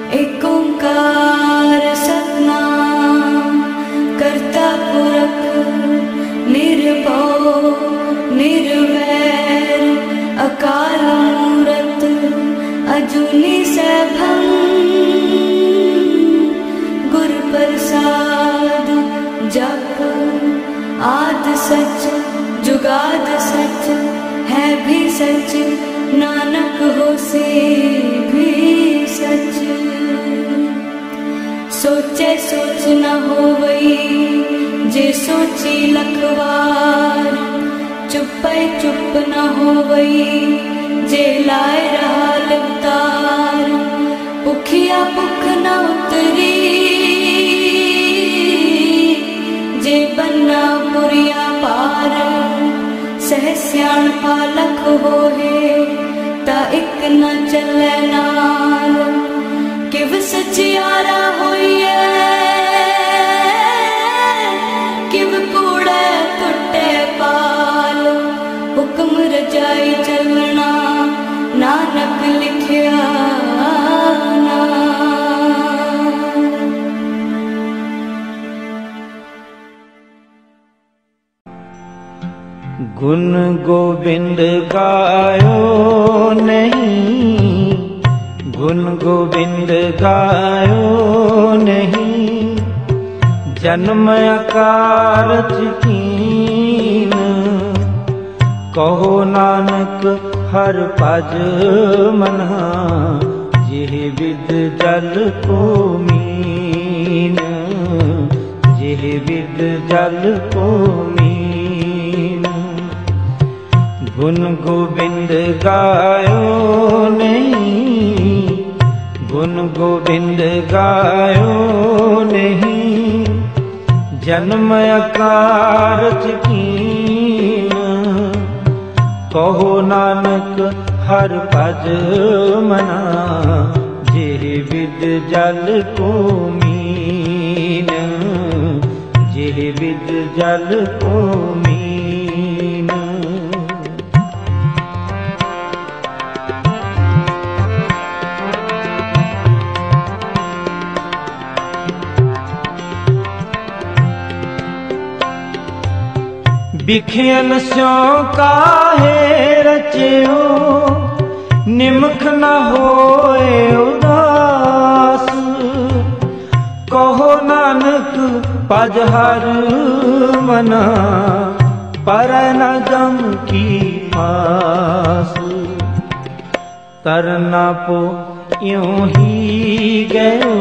एक ओंकार सतनाम करता पुरख निर्भव निर्वैर अकाल मूरत अजूनी सैभं गुर प्रसाद जप आद सच जुगाद सच है भी सच नानक होसे भी सच। सोचे सोच न होवई जे सोची लखवार चुपै चुप न होवई जे लाए रहा लिवतार भुखिया भुख न उतरी जे बन्ना पुरिया पार सह सियाण पालक होए ता एक न चले नाल किव सचियारा होइए किव कूड़े टुटे पाल हुक्म रजाई चलना नानक लिखिया ना। गुण गोविंद गायो नहीं, गुण गोविंद गायो नहीं, जन्म अकारथ कीन, कहो नानक हर भज मना, जिह विद जल को मीन, जिह विद जल को मीन। गुण गोविंद गायो नहीं, गुण गोविंद गायो नहीं, जन्म अकारथ कीन, कहो नानक हर भज मना, जिह विद जल को मीन, जिह विद जल को मीन। बिखियन स्यों काहे रचियो, निमख न होए उदास, कहो नानक पज हर मना, पर न जम की पास। तरना पो यूं ही गयो,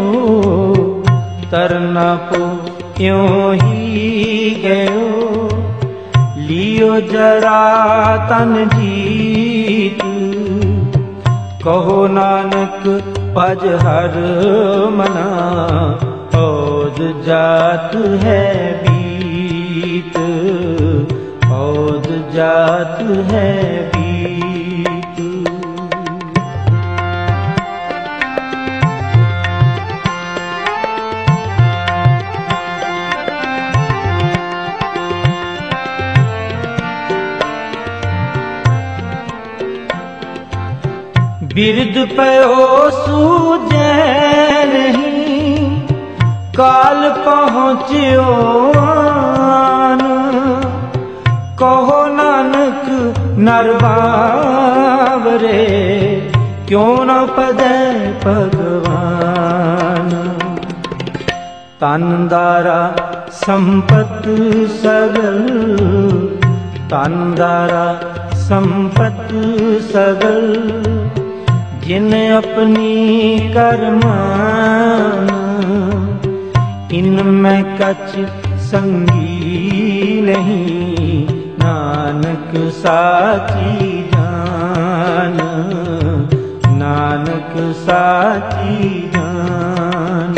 तरना पो यूं ही गयो, लियो जरा तन जीत, कहो नानक पज हर मना, औद जात है बीत, औद जात है बीत। बिरद पयो सूझे नहीं, काल पहुँच्यो आन, कहो नानक नर बावरे, क्यों न पदे भगवान। तनदारा संपत सगल, तनदारा संपत सगल, जिन अपनी करमान, इनमें कछ संगी नहीं, नानक साची जान, नानक साची जान।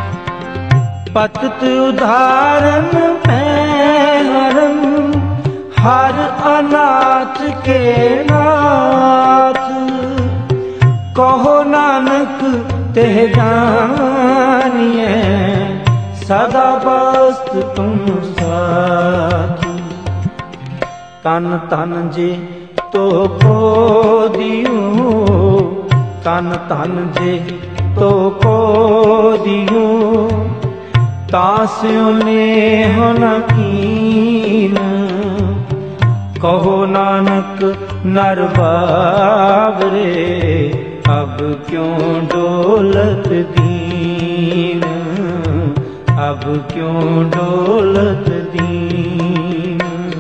पतत उदाहरण में हरम, हर अनाथ के नाथ, कहो नानक तेह जानिए, सदा बस्त तुम साथी। तन तन जे तो को दियो, तन तन जे तो को दियो, तास्यो नेह न कीन। कहो नानक नर बावरे, अब क्यों डोलत दीन, अब क्यों डोलत दीन।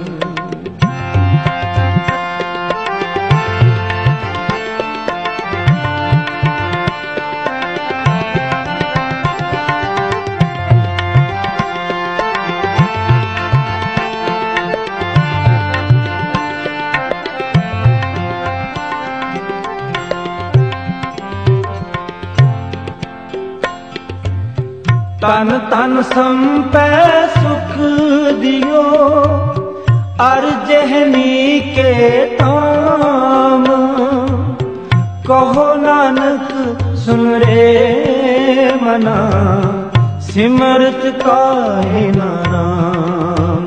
तन तन संपै सुख दियो, अर जहनी के ताम। कहो नानक सुन रे मना, सिमरत काहे ना राम।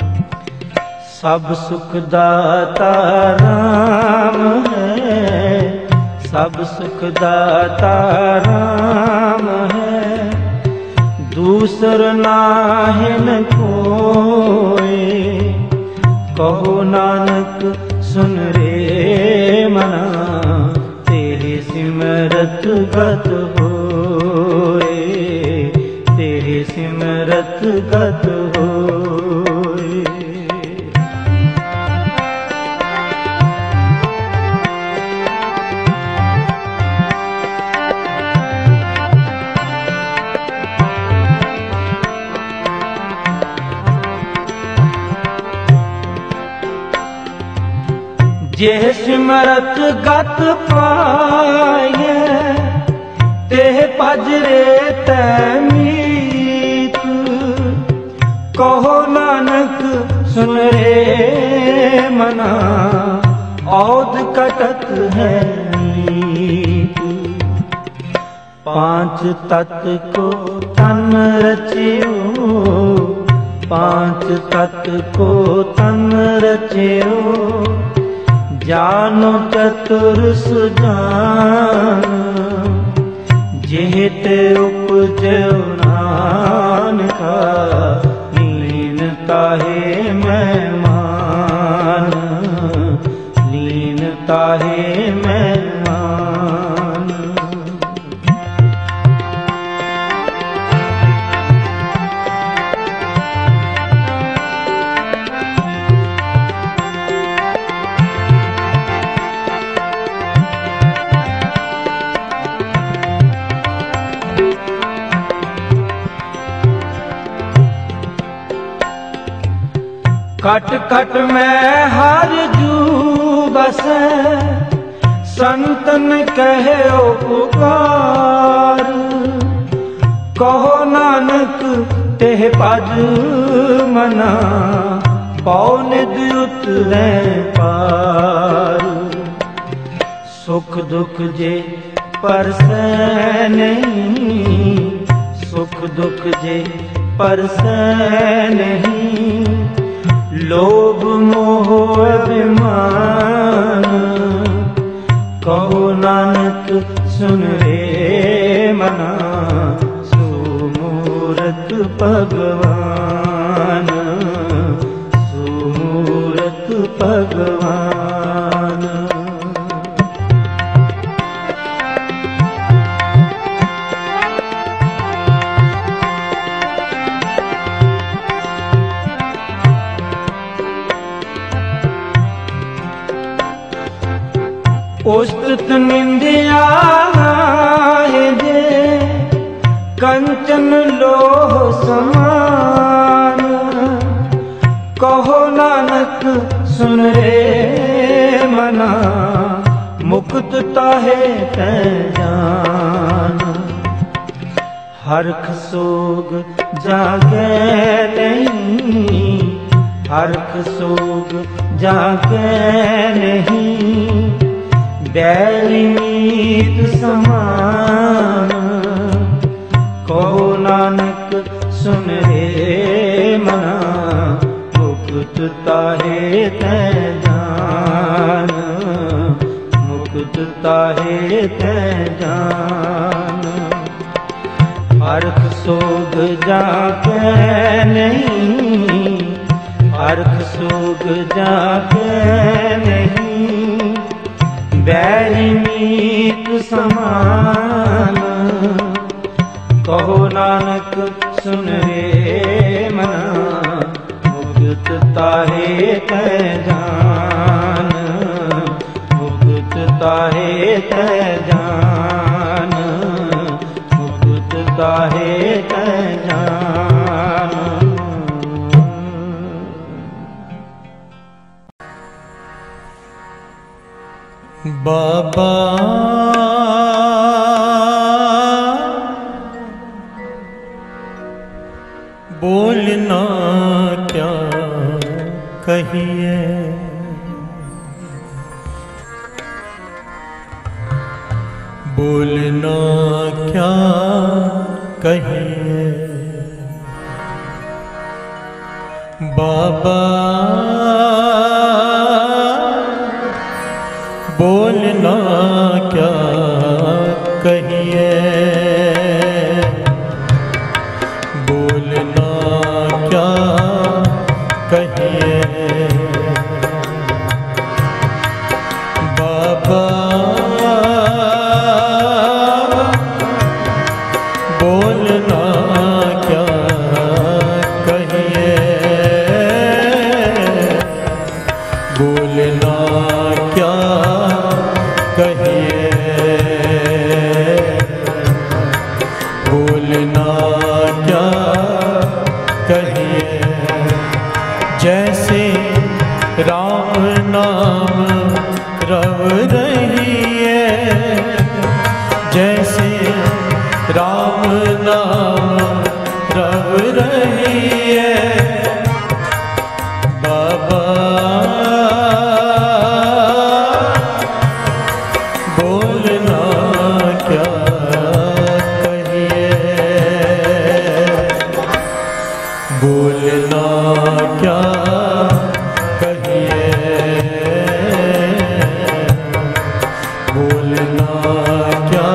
सब सुख दाता राम है, सब सुख दाता राम है, दूसर नाहिन कोय। कहो नानक सुन रे मना, तेरे सिमरत गत होए, तेरे सिमरत गत होए। जे सिमरत गत पाए, तेह पजरे तमीत। कहो नानक सुन रे मना, औद कटत है नीत। पांच तत्व को तन रचियो, पांच तत्व को तन रचियो, जानो चतुर सुजान। जेते उपजो नानका, लीन ताहे मैं मान, लीन ताहे मैं मान। खट खट में हर जू बसै, संतन कहे पुकार। कहो नानक तेह पद मना, पौनिद उतरै पार। सुख दुख जे परसै नहीं, सुख दुख जे परसै नहीं, लोभ मोह अभिमान। कहो नानक सुन रे मना, सुमूरत भगवान, सुमूरत भगवान। उस्तत निंदिया है जे, कंचन लोह समान। कहो नानक सुन रे मना, मुक्त ताहे तै जान। हरख सोग जागे नहीं, हर्ख सोग जाके नहीं, बैरी मीत समान। कहो नानक सुन रे मना, मुकुत ताहे तै जान, मुकुत ताहे तै जान। हर्ख सोग जाके नहीं, हर्ख सोग जाके नहीं, बैरी मीत समान। कहो नानक सुन रे मना, मुकुत ताहे तै जान, मुकुत ताहे तै जान, मुकुत ताहे तै जान। बाबा बोलना क्या कहिए, बोलना क्या कहिए। बाबा बोलना क्या कहिए, बोलना क्या कहिए। बाबा बोलना क्या कहिए, बोलना क्या कहिए, बोलना क्या कहिए। जैसे राम नाम रव रही है, जैसे राम नाम रव रही है। बाबा बोलना क्या कहिए, बोलना क्या कहिए, बोलना क्या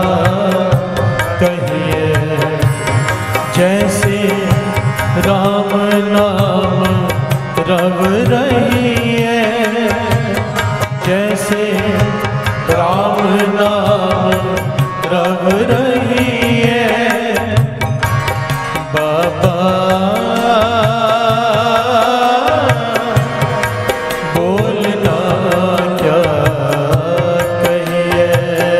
कहिए। जैसे राम नाम रव रही है, जैसे राम नाम रव रही है। बाबा बोलना क्या कहिए,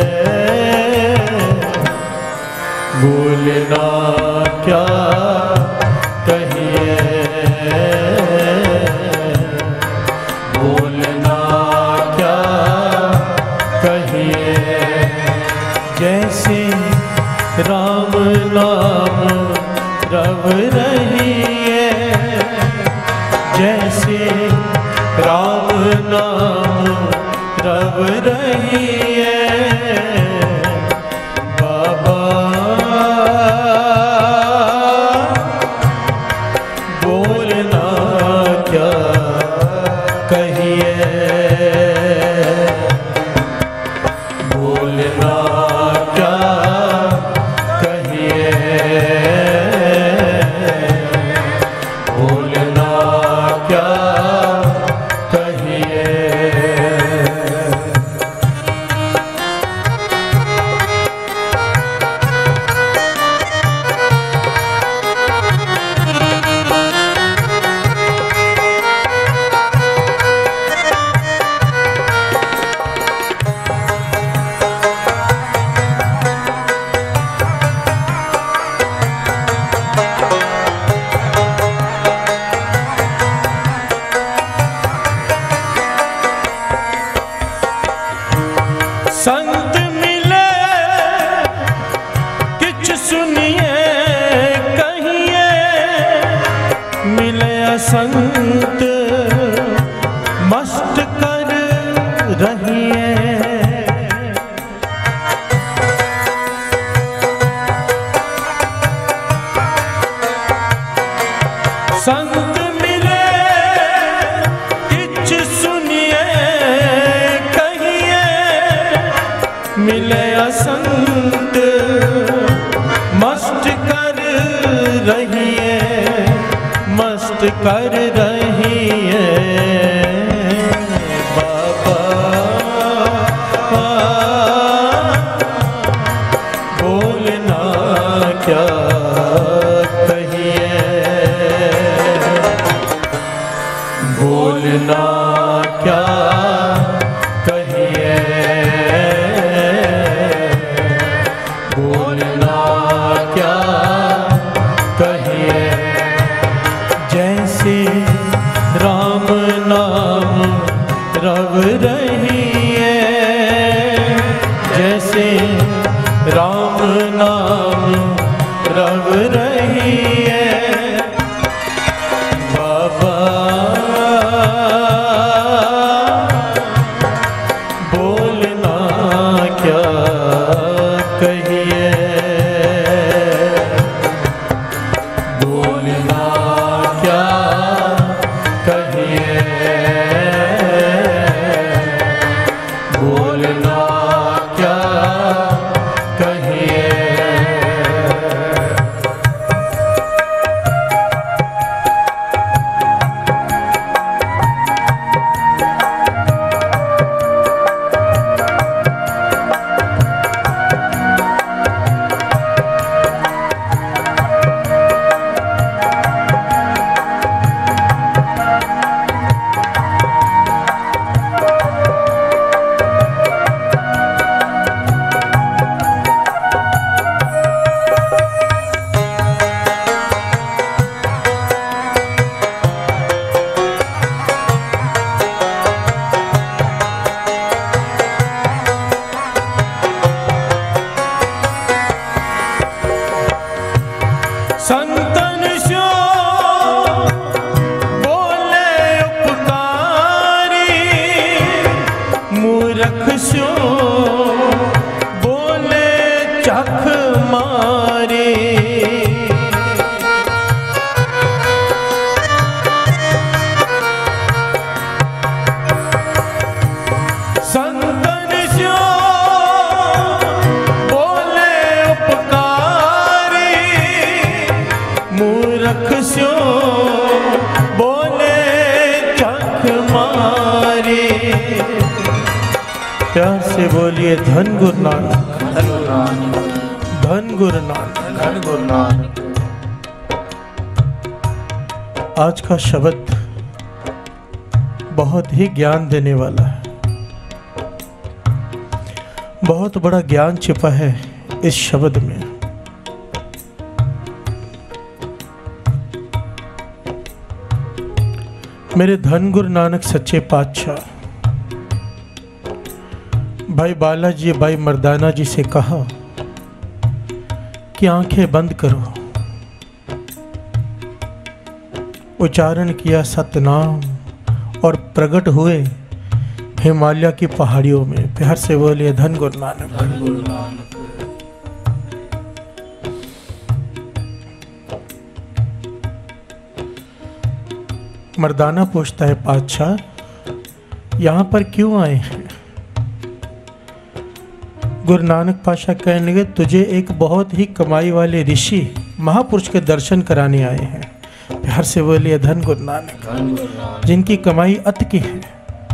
बोलना क्या कहिए, बोलना क्या कहिए। जैसे राम नाम रव रही है, जैसे राम नाम रव रही है। बाबा बोलना क्या कहिए, बोलना क्या कहिए, बोलना क्या कहिए। संत मिले किछ सुनिए कहिए, मिले संत रहिए। संत मिले किछ सुनिए कहिए, मिले असंत मस्त कर रहिए, मस्त कर रहिए। बाबा बोलना क्या कहिए, बोलना क्या कहिए, बोलना क्या कहिए। जैसे राम नाम रव रहिए, जैसे राम नाम रव रहिए। बाबा बोलना क्या कहिए, बोलना क्या कहिए, बोलना क्या कहिए। संतन स्यो बोले उपकारी, मूर्ख स्यो बोले चख मारे। संतन स्यो बोले उपकारी, मूर्ख स्यो बोले चख मारे। प्यार से बोलिए धन गुरु नानक, धन गुरु नानक, धन गुरु नानक। आज का शब्द बहुत ही ज्ञान देने वाला है। बहुत बड़ा ज्ञान छिपा है इस शब्द में। मेरे धन गुरु नानक सच्चे पातशाह भाई बालाजी भाई मर्दाना जी से कहा कि आंखें बंद करो। उच्चारण किया सतनाम और प्रकट हुए हिमालय की पहाड़ियों में। प्यार से बोलिए धन गुरु नानक, धन गुरु नानक। मर्दाना पूछता है पातशाह यहाँ पर क्यों आए हैं? गुरु नानक पातशाह कहने लगे तुझे एक बहुत ही कमाई वाले ऋषि महापुरुष के दर्शन कराने आए हैं। प्यार से बोलिए धन गुरु नानक। जिनकी कमाई अत की है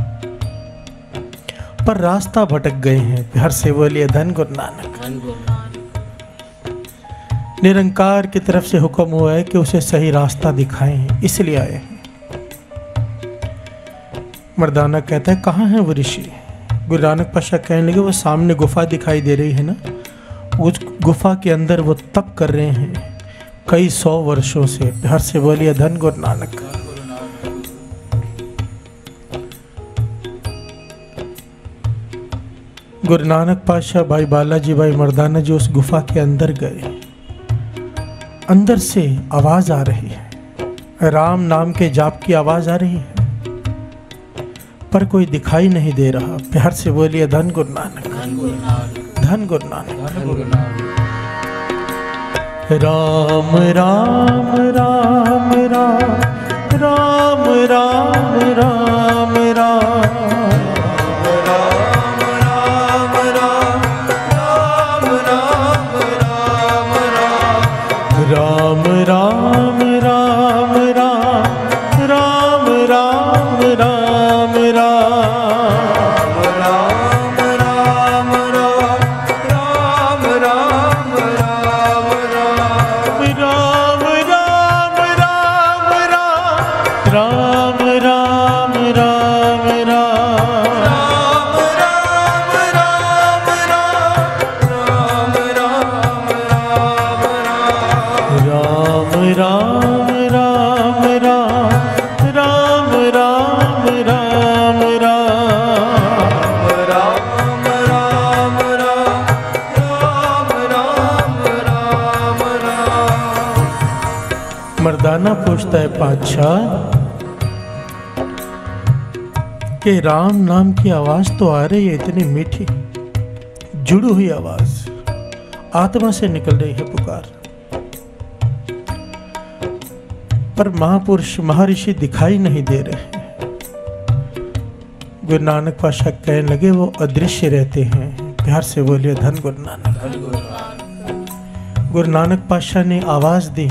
पर रास्ता भटक गए हैं। प्यार से बोलिए धन गुरु नानक। निरंकार की तरफ से हुक्म हुआ है कि उसे सही रास्ता दिखाएं, इसलिए आए हैं। मर्दाना कहता है कहाँ है वो ऋषि? गुरु नानक पातशाह कहने लगे वो सामने गुफा दिखाई दे रही है ना, उस गुफा के अंदर वो तप कर रहे हैं कई 100 वर्षों से। प्यार से बोलिए धन गुरु नानक। गुरु नानक पातशाह भाई बालाजी भाई मर्दाना जी उस गुफा के अंदर गए। अंदर से आवाज आ रही है, राम नाम के जाप की आवाज आ रही है। पर कोई दिखाई नहीं दे रहा। प्यार से बोलिए धन गुरु नानक, धन गुरु नानक। राम राम राम राम राम राम राम राम राम राम राम राम राम मर्दाना पूछता है पातशाह कि राम नाम की आवाज तो आ रही है, इतनी मीठी जुड़ी हुई आवाज, आत्मा से निकल रही है पुकार, पर महापुरुष महर्षि दिखाई नहीं दे रहे हैं। गुरु नानक पातशाह कहने लगे वो अदृश्य रहते हैं। प्यार से बोलिए धन गुरु नानक। गुरु नानक पातशाह ने आवाज दी,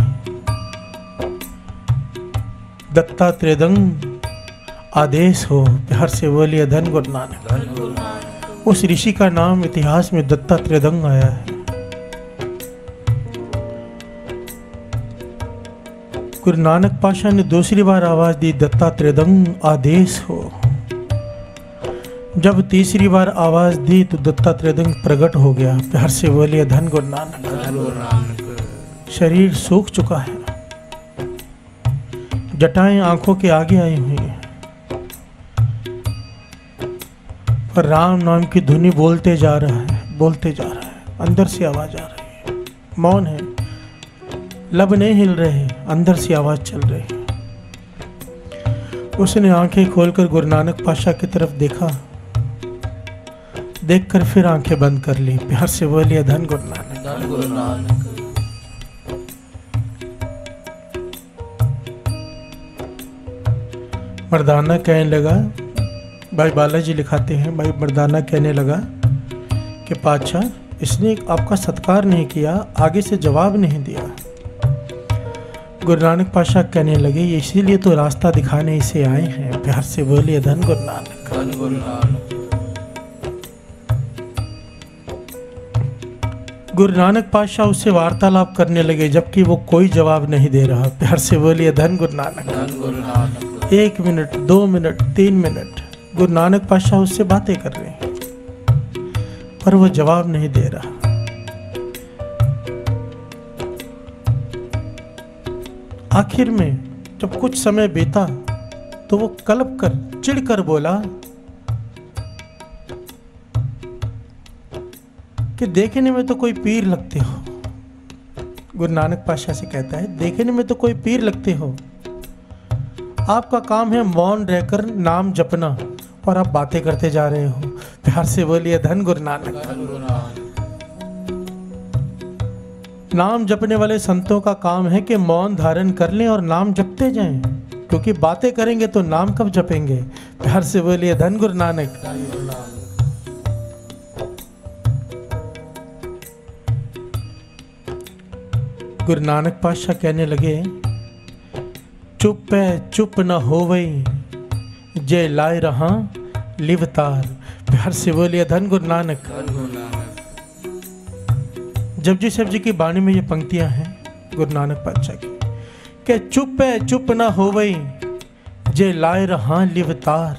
दत्तात्रेयदंग आदेश हो। प्यार से बोलिए धन गुरु नानक। उस ऋषि का नाम इतिहास में दत्तात्रेयदंग आया है। गुरु नानक पातशाह ने दूसरी बार आवाज दी, दत्तात्रेयदंग आदेश हो। जब तीसरी बार आवाज दी तो दत्तात्रेयदंग प्रकट हो गया। प्यार से बोलिए धन गुरु नानक। शरीर सूख चुका है, जटाएं आंखों के आगे आई हुई हैं, पर राम नाम की धुनी बोलते जा रहा है, बोलते जा रहा है। अंदर से आवाज आ रही है, मौन है, लब नहीं हिल रहे, अंदर से आवाज चल रही है। उसने आंखें खोलकर गुरु नानक पातशाह की तरफ देखा, देखकर फिर आंखें बंद कर ली। प्यार से बोलिए धन गुरु नानक। मर्दाना कहने लगा, भाई बालाजी लिखाते हैं, भाई मर्दाना कहने लगा कि पातशाह इसने आपका सत्कार नहीं किया, आगे से जवाब नहीं दिया। गुरु नानक पातशाह कहने लगे इसीलिए तो रास्ता दिखाने इसे आए हैं। प्यार से बोलिए धन गुरु नानक। गुरु नानक पातशाह उससे वार्तालाप करने लगे, जबकि वो कोई जवाब नहीं दे रहा। प्यार से बोलिए धन Guru Nanak. 1 minute, 2 minute, 3 minute Guru Nanak पातशाह उससे बातें कर रहे हैं, पर वो जवाब नहीं दे रहा। आखिर में जब कुछ समय बीता तो वो कलप कर, चिढ़कर बोला कि देखने में तो कोई पीर लगते हो। गुरु नानक पातशाह से कहता है देखने में तो कोई पीर लगते हो, आपका काम है मौन रहकर नाम जपना और आप बातें करते जा रहे हो। प्यार से बोलिए धन गुरु नानक। नाम जपने वाले संतों का काम है कि मौन धारण कर लें और नाम जपते जाएं, क्योंकि बातें करेंगे तो नाम कब जपेंगे। प्यार से बोलिए धन गुरु नानक। गुरु नानक पातशाह कहने लगे चुप है चुप न होवई, जय लाए रहा लिवतार। प्यार से बोलिए धन गुरु नानक। जपजी साहब जी की बाणी में ये पंक्तियां हैं गुरु नानक पातशाह की कि चुप है चुप न होवई, जय लाए रहा लिवतार।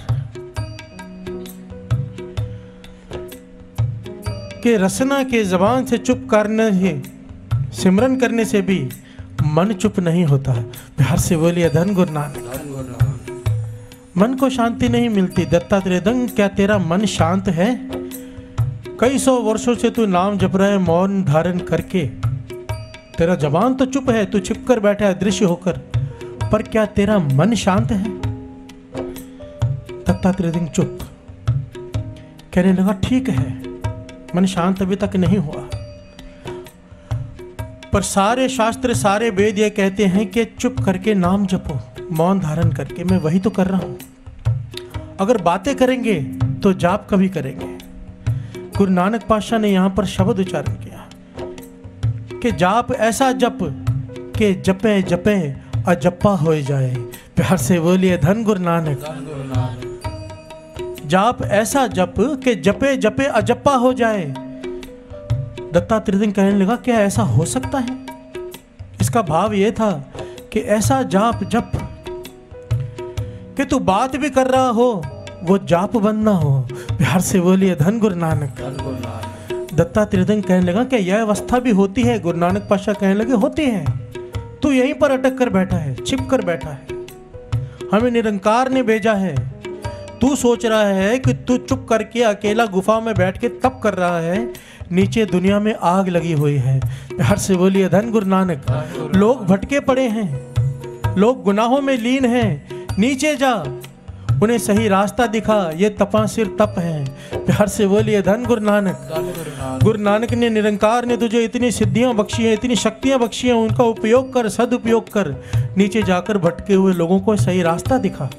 के रसना के जबान से चुप करने से, सिमरन करने से भी मन चुप नहीं होता। प्यार से बोलिए धन गुरु नानक। मन को शांति नहीं मिलती। दत्तात्रेयदंग क्या तेरा मन शांत है? कई 100 वर्षों से तू नाम जप रहा है मौन धारण करके, तेरा जबान तो चुप है, तू छिप कर बैठा है अदृश्य होकर, पर क्या तेरा मन शांत है? दत्तात्रेय सिंह चुप। कहने लगा ठीक है, मन शांत अभी तक नहीं हुआ, पर सारे शास्त्र सारे वेद ये कहते हैं कि चुप करके नाम जपो, मौन धारण करके। मैं वही तो कर रहा हूं। अगर बातें करेंगे तो जाप कभी करेंगे। गुरु नानक पातशाह ने यहां पर शब्द उच्चारण किया कि जाप ऐसा जप के जपे जपे अजप्पा हो जाए। प्यार से बोलिए धन गुरु नानक। जाप ऐसा जप के जपे जपे अजप्पा हो जाए। दत्तात्रेय सिंह कहने लगा क्या ऐसा हो सकता है? इसका भाव यह था कि ऐसा जाप जप कि तू बात भी कर रहा हो वो जाप बनना हो। प्यार से बोलिए धन गुरु नानक। दत्तात्रेय सिंह कहने लगा कि यह अवस्था भी होती है। गुरु नानक पातशाह कहने लगे होती है। तू यहीं पर अटक कर बैठा है, छिप कर बैठा है। हमें निरंकार ने भेजा है। तू सोच रहा है कि तू चुप करके अकेला गुफा में बैठ के तप कर रहा है, नीचे दुनिया में आग लगी हुई है। प्यार से बोलिए धन गुरु नानक। लोग भटके पड़े हैं, लोग गुनाहों में लीन हैं। नीचे जा, उन्हें सही रास्ता दिखा। ये तपा सिर तप है। प्यार से बोलिए धन गुरु नानक। गुरु नानक ने, निरंकार ने तुझे इतनी सिद्धियां बख्शी हैं, इतनी शक्तियां बख्शी हैं, उनका उपयोग कर, सदुपयोग कर। नीचे जाकर भटके हुए लोगों को सही रास्ता दिखा।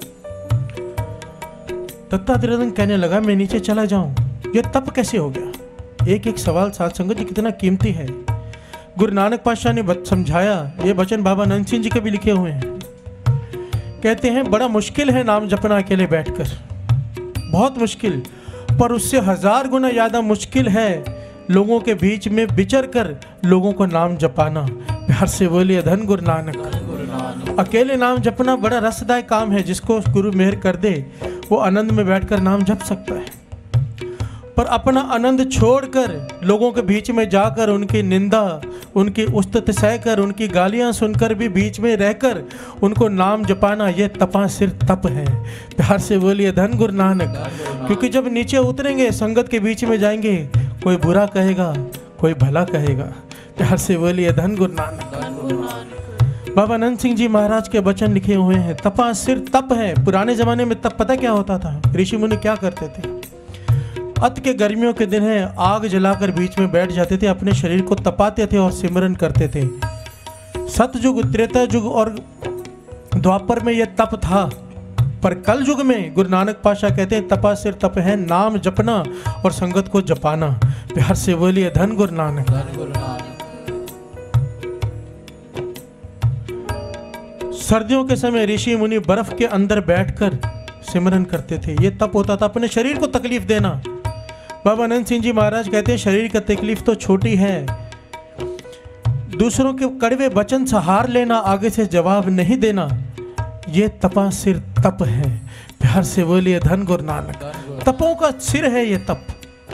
दत्तात्रेय सिंह कहने लगा मैं नीचे चला जाऊं, ये तप कैसे हो गया? एक एक सवाल साध संगत जी कितना कीमती है। गुरु नानक पातशाह ने समझाया। ये वचन बाबा नंद सिंह जी के भी लिखे हुए हैं। कहते हैं बड़ा मुश्किल है नाम जपना अकेले बैठकर, बहुत मुश्किल, पर उससे 1000 गुना ज्यादा मुश्किल है लोगों के बीच में विचर कर लोगों को नाम जपाना। प्यार से बोलिए धन गुरु नानक। अकेले नाम जपना बड़ा रसदायक काम है। जिसको गुरु मेहर कर दे वो आनंद में बैठकर नाम जप सकता है, पर अपना आनंद छोड़कर लोगों के बीच में जाकर उनकी निंदा, उनकी उस्तत सहकर, उनकी गालियां सुनकर भी बीच में रहकर उनको नाम जपाना, यह तपा सिर तप है। प्यार से बोलिए धन गुरु नानक। क्योंकि जब नीचे उतरेंगे, संगत के बीच में जाएंगे, कोई बुरा कहेगा, कोई भला कहेगा। प्यार से बोलिए धन गुरु नानक। बाबा नंद सिंह जी महाराज के वचन लिखे हुए हैं। तपा सिर तप है। पुराने जमाने में तप पता क्या होता था? ऋषि मुनि क्या करते थे? अत के गर्मियों के दिन है, आग जलाकर बीच में बैठ जाते थे, अपने शरीर को तपाते थे और सिमरन करते थे। सतयुग, त्रेता युग और द्वापर में यह तप था, पर कल युग में गुरु नानक पातशाह कहते हैं तपा सिर तप है नाम जपना और संगत को जपाना। प्यार से बोलिए धन गुरु नानक। सर्दियों के समय ऋषि मुनि बर्फ के अंदर बैठकर सिमरन करते थे। ये तप होता था, अपने शरीर को तकलीफ देना। बाबा नंद सिंह जी महाराज कहते हैं शरीर का तकलीफ तो छोटी है, दूसरों के कड़वे वचन सहार लेना, आगे से जवाब नहीं देना, ये तपा सिर तप है। प्यार से बोलिए धन गुरु नानक। तपों का सिर है ये तप।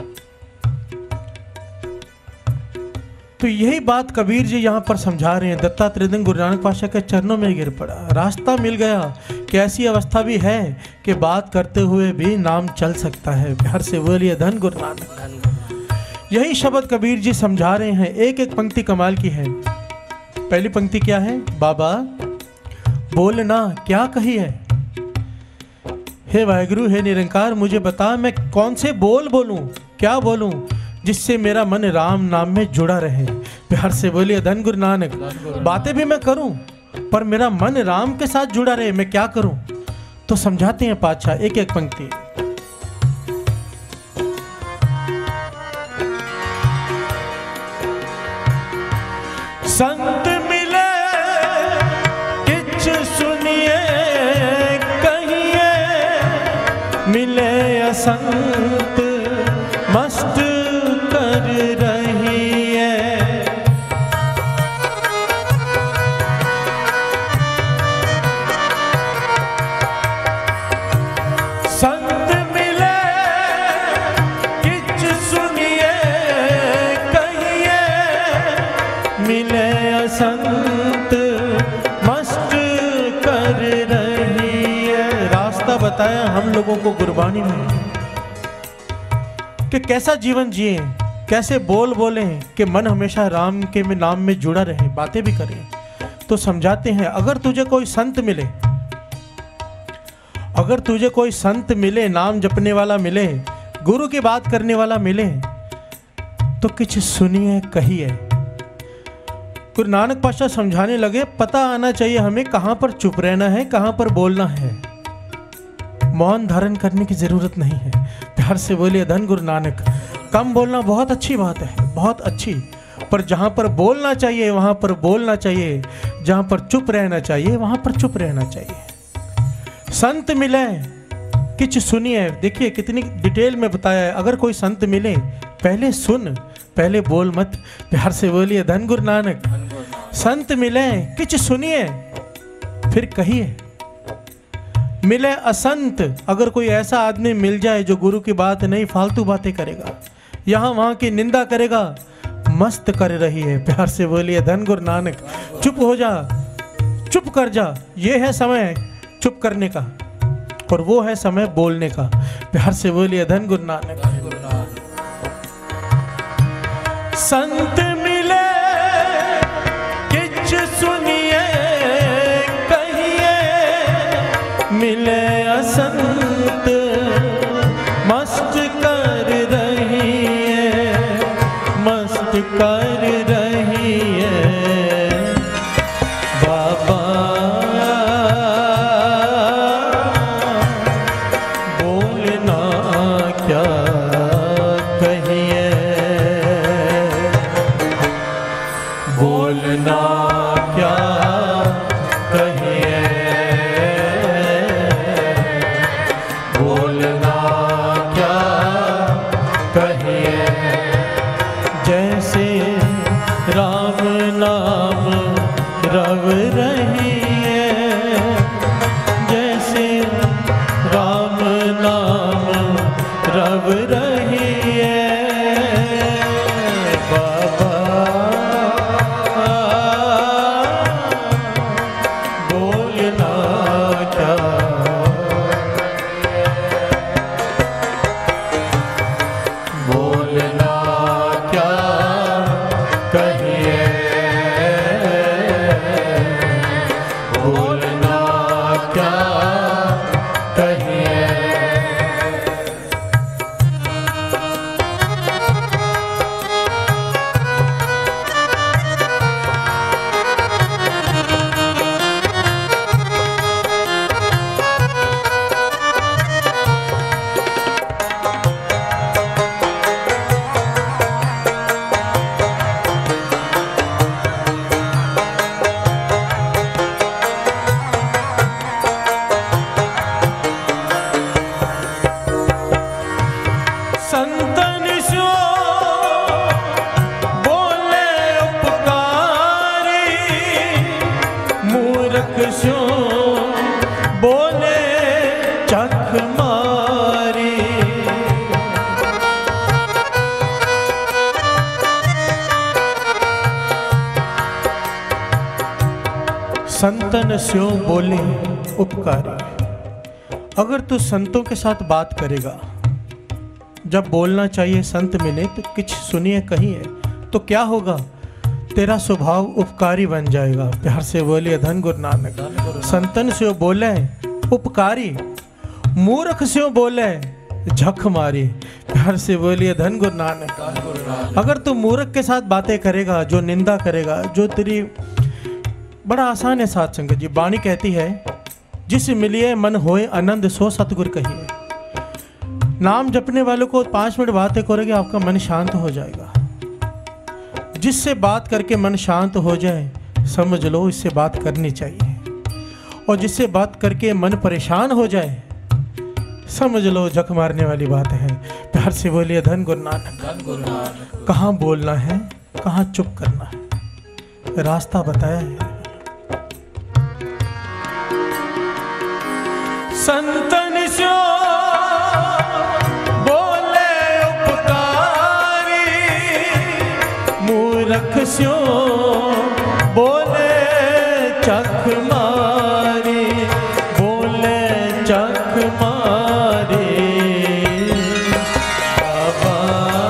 तो यही बात कबीर जी यहाँ पर समझा रहे हैं। दत्तात्रेय सिंह गुरु नानक पातशाह के चरणों में गिर पड़ा, रास्ता मिल गया कि ऐसी अवस्था भी है कि बात करते हुए भी नाम चल सकता है। प्यार से बोलिए धन गुरु नानक। यही शब्द कबीर जी समझा रहे हैं। एक एक पंक्ति कमाल की है। पहली पंक्ति क्या है? बाबा बोलना क्या कही है? हे वाहिगुरु, हे निरंकार, मुझे बता मैं कौन से बोल बोलूं, क्या बोलूं जिससे मेरा मन राम नाम में जुड़ा रहे। प्यार से बोलिए धन गुरु नानक। बातें भी मैं करूं पर मेरा मन राम के साथ जुड़ा रहे, मैं क्या करूं? तो समझाते हैं पातशाह एक एक पंक्ति। संत मिले किछ सुनिए कहिए, मिले असंत मस्त कर रही है। संत मिले किछ सुनिए कहिए, मिले असंत मस्त कर रही है। रास्ता बताया हम लोगों को गुरबानी में कि कैसा जीवन जिए, कैसे बोल बोले कि मन हमेशा राम के नाम में जुड़ा रहे, बातें भी करें। तो समझाते हैं अगर तुझे कोई संत मिले, अगर तुझे कोई संत मिले, नाम जपने वाला मिले, गुरु की बात करने वाला मिले, तो कुछ सुनिए कहिए। गुरु नानक पातशाह समझाने लगे, पता आना चाहिए हमें कहाँ पर चुप रहना है, कहाँ पर बोलना है। मौन धारण करने की जरूरत नहीं है। प्यार से बोलिए धन गुरु नानक। कम बोलना बहुत अच्छी बात है, बहुत अच्छी, पर जहाँ पर बोलना चाहिए वहाँ पर बोलना चाहिए, जहाँ पर चुप रहना चाहिए वहाँ पर चुप रहना चाहिए। संत मिले किच सुनिए। देखिए कितनी डिटेल में बताया है। अगर कोई संत मिले पहले सुन, पहले बोल मत। प्यार से बोलिए धन गुरु नानक। संत मिले किच सुनिए फिर कहिए। मिले असंत, अगर कोई ऐसा आदमी मिल जाए जो गुरु की बात नहीं, फालतू बातें करेगा, यहाँ वहाँ की निंदा करेगा, मस्त कर रही है। प्यार से बोलिए धन गुरु नानक। चुप हो जा, चुप कर जा। ये है समय चुप करने का और वो है समय बोलने का। प्यार से बोलिए धन गुरु नानक। संत मिले किच सुनिए कहिए, मिले असंत मस्त कर रही है, मस्त कर रही है। बाबा बोलना क्या कहिए, बोलना क्या कहिए, बोलना क्या कहिए। जैसे राम नाम रव रही है, जैसे राम नाम रव रही है। बाबा बोलना क्या, बोलना क्या कहिए, बोलना क्या कहिए। संतन सो बोले उपकारी, मूर्ख सो बोले चख मारी। संतन स्यो बोले उपकारी। अगर तू संतों के साथ बात करेगा, जब बोलना चाहिए संत मिले तो कुछ सुनिए कहिए, तो क्या होगा, तेरा स्वभाव उपकारी बन जाएगा। प्यार से बोलिए धन गुरु नानक। संतन से बोले उपकारी, मूर्ख से बोले झक मारी। प्यार से बोलिए धन गुरु नानक। अगर तू मूर्ख के साथ बातें करेगा, जो निंदा करेगा, जो तेरी, बड़ा आसान है साथ संगत जी। वाणी कहती है, जिस मिलिए मन होए आनंद सो सतगुर कहिए। नाम जपने वालों को 5 मिनट बातें करोगे, आपका मन शांत हो जाएगा। जिससे बात करके मन शांत हो जाए, समझ लो इससे बात करनी चाहिए। और जिससे बात करके मन परेशान हो जाए, समझ लो झक मारने वाली बात है। प्यार से बोलिए धन गुरु नानक। कहाँ बोलना है, कहाँ चुप करना है, रास्ता बताया है। संतन सो बोले उपकारी, मूर्ख स्यो बोले चख मारी, बोले चख मारी। बाबा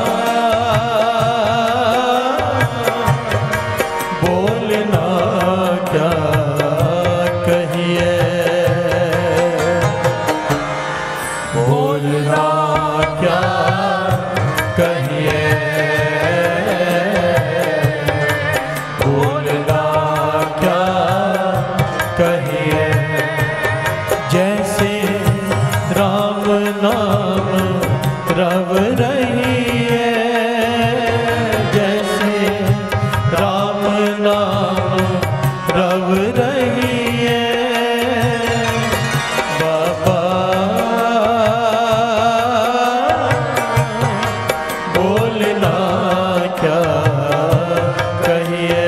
बोलना क्या कहिए, बोलना क्या कहिए, बोलना क्या कहिए। जैसे राम नाम रव रही है, जैसे राम नाम रव रही है। बाबा बोलना क्या कहिए,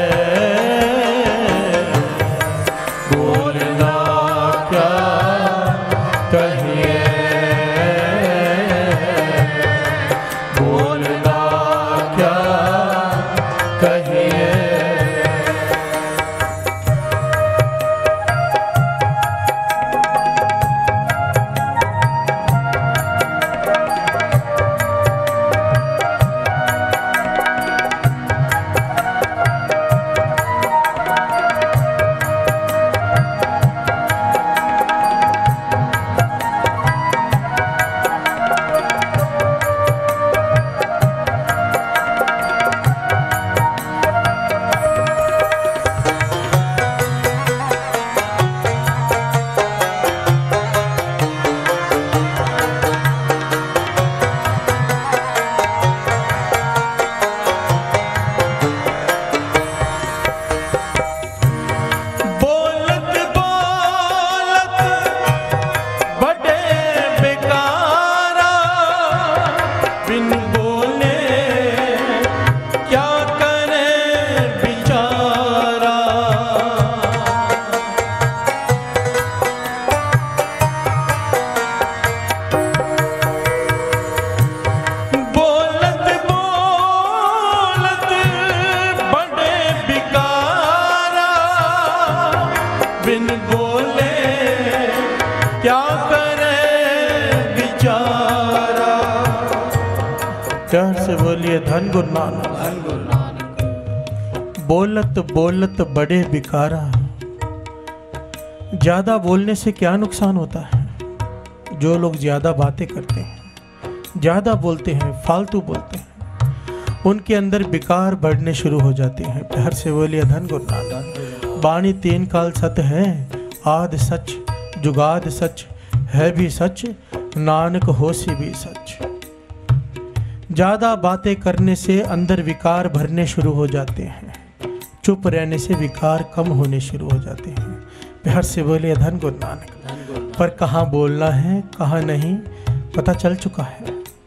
बोलना क्या कहिए, बोलना क्या कहिए। बिन बोले क्या करे बेचारा। प्यार से बोलिए धन गुरु नानक। बोलत बोलत बड़े बिकारा। ज्यादा बोलने से क्या नुकसान होता है? जो लोग ज्यादा बातें करते हैं, ज्यादा बोलते हैं, फालतू बोलते हैं, उनके अंदर विकार बढ़ने शुरू हो जाते हैं। प्यार से बोलिए धन गुरु नानक। बाणी तीन काल सत है, आद सच जुगाद सच, है भी सच नानक होसी भी सच। ज्यादा बातें करने से अंदर विकार भरने शुरू हो जाते हैं, चुप रहने से विकार कम होने शुरू हो जाते हैं। प्यार से बोलिए धन गुरु नानक। पर कहाँ बोलना है कहाँ नहीं पता चल चुका है।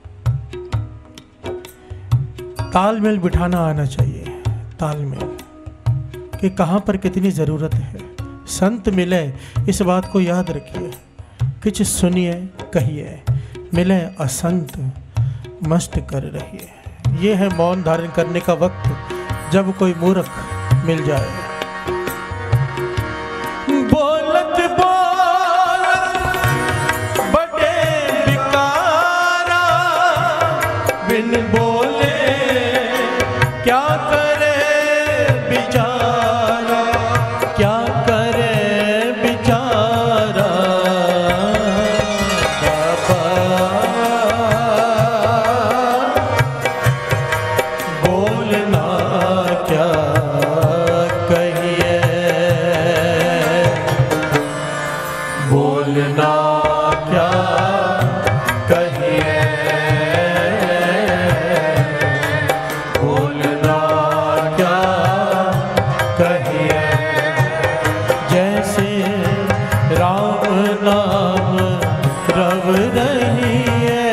तालमेल बिठाना आना चाहिए, तालमेल कि कहाँ पर कितनी ज़रूरत है। संत मिले इस बात को याद रखिए, कुछ सुनिए कहिए, मिले असंत मस्त कर रहिए। ये है मौन धारण करने का वक्त, जब कोई मूर्ख मिल जाए। बोलत बोलत बड़े बिकारा, बिन बोले क्या करे बेचारा, क्या करे बेचारा। बाबा बोलना क्या कहिए, बोलना क्या कहिए, बोलना क्या कहिए। जैसे राम नाम रव रही है,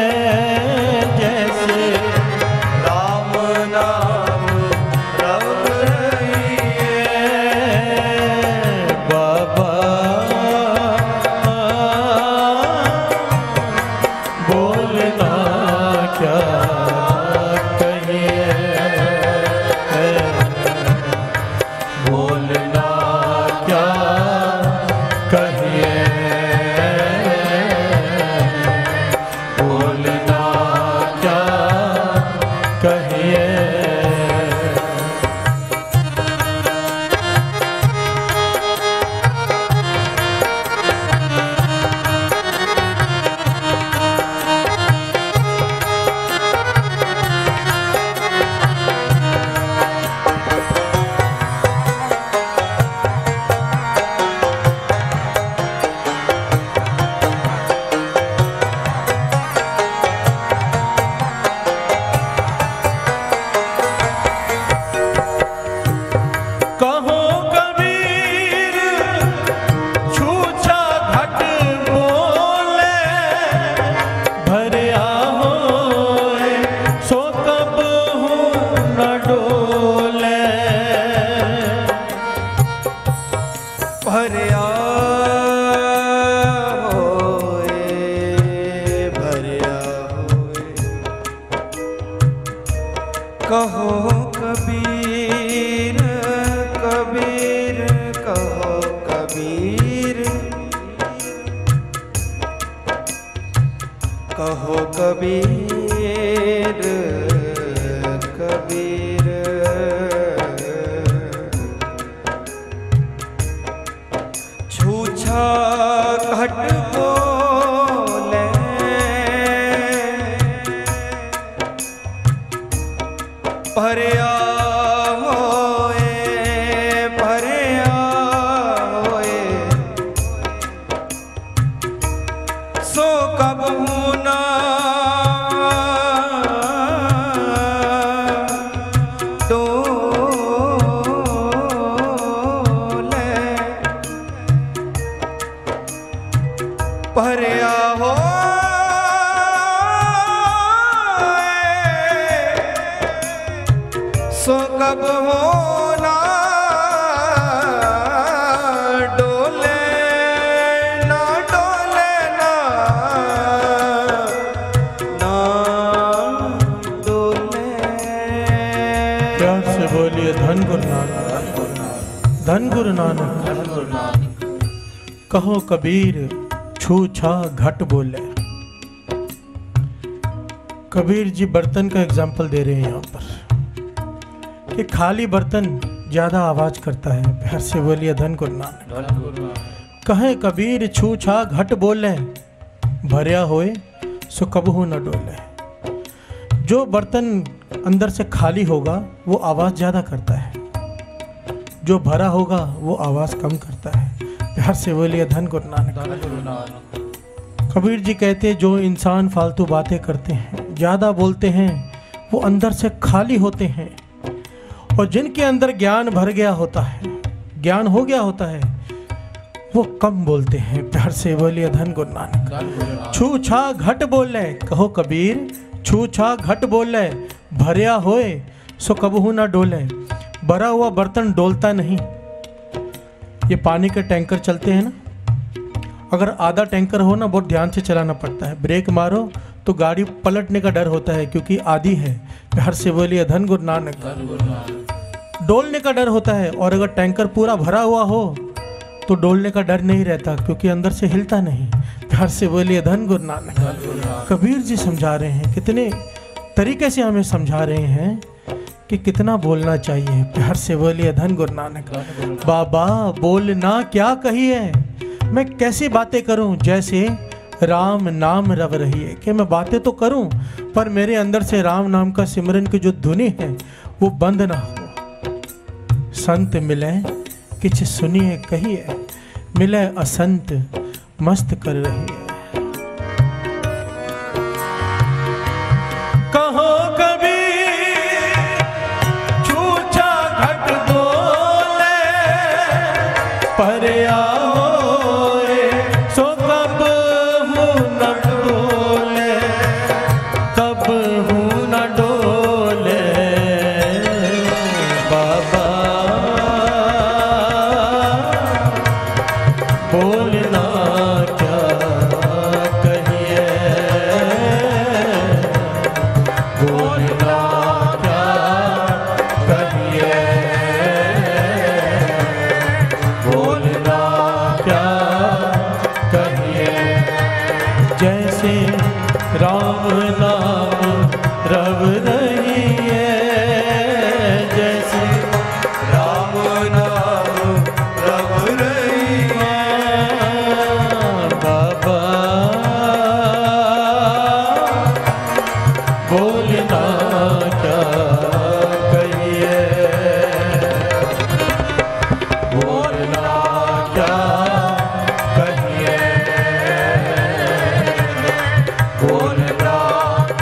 जैसे राम नाम रव रही है। बाबा बोलना क्या कहिए, बोलना क्या कहिए, बोलना क्या कहिए। कहो कबीर कबीर कहो कबीर कहो कबीर कबीर छूछा घट बोले भरिया होए भरिया होए सो कब होना डोले भरिया हो सो कब होना डोले ना डोले ना ना डोले। प्यार से बोलिए धन गुरु नानक, धन गुरु नानक। कहो कबीर छू छा घट बोले। कबीर जी बर्तन का एग्जाम्पल दे रहे हैं यहाँ पर कि खाली बर्तन ज्यादा आवाज करता है। प्यार से बोलिए धन गुरु नानक। कहे कबीर छू छा घट बोले भरिया होए सो कबहू न डोले। जो बर्तन अंदर से खाली होगा वो आवाज ज्यादा करता है, जो भरा होगा वो आवाज कम करता है। प्यार से बोलिए धन गुरु नानक। कबीर जी कहते हैं जो इंसान फालतू बातें करते हैं, ज्यादा बोलते हैं, वो अंदर से खाली होते हैं। और जिनके अंदर ज्ञान भर गया होता है, ज्ञान हो गया होता है, वो कम बोलते हैं। प्यार से बोलिए धन गुरु नानक। छू छा घट बोले कहो कबीर छू छा घट बोले भरिया होए सो कबहू ना डोले। भरा हुआ बर्तन डोलता नहीं। ये पानी के टैंकर चलते हैं ना, अगर आधा टैंकर हो ना बहुत ध्यान से चलाना पड़ता है। ब्रेक मारो तो गाड़ी पलटने का डर होता है क्योंकि आधी है। प्यार से बोलिए धन गुरु नानक। डोलने का डर होता है, और अगर टैंकर पूरा भरा हुआ हो तो डोलने का डर नहीं रहता क्योंकि अंदर से हिलता नहीं। प्यार से बोलिए धन गुरु नानक। कबीर जी समझा रहे हैं, कितने तरीके से हमें समझा रहे हैं कि कितना बोलना चाहिए। प्यार से बोलिए धन गुरु नानक। बाबा बोलना क्या कहिए, मैं कैसी बातें करूं जैसे राम नाम रव रही है। कि मैं बातें तो करूं पर मेरे अंदर से राम नाम का सिमरन की जो धुनी है वो बंद ना हो। संत मिले किछ सुनिए कहिए, मिले असंत मस्त कर रही है। कहो कबीर छूछा घट बोले परया होए सो कबहू न डोले, कबहू न डोले। बाबा बोलना क्या कहिए, बोलना क्या कहिए, बोलना क्या कहिए। जैसे राम नाम रव रही है, जैसे राम नाम रव रही बाबा बोलना क्या कहिए, बोलना क्या कहिए, बोलना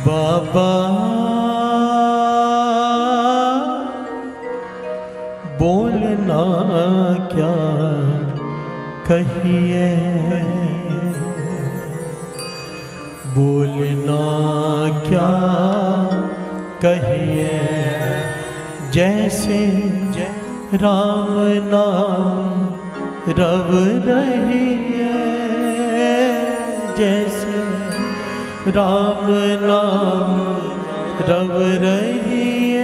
बाबा बोलना क्या कहिए, बोलना क्या कहिए, जैसे राम नाम रव रही है, जैसे राम नाम रव रही है।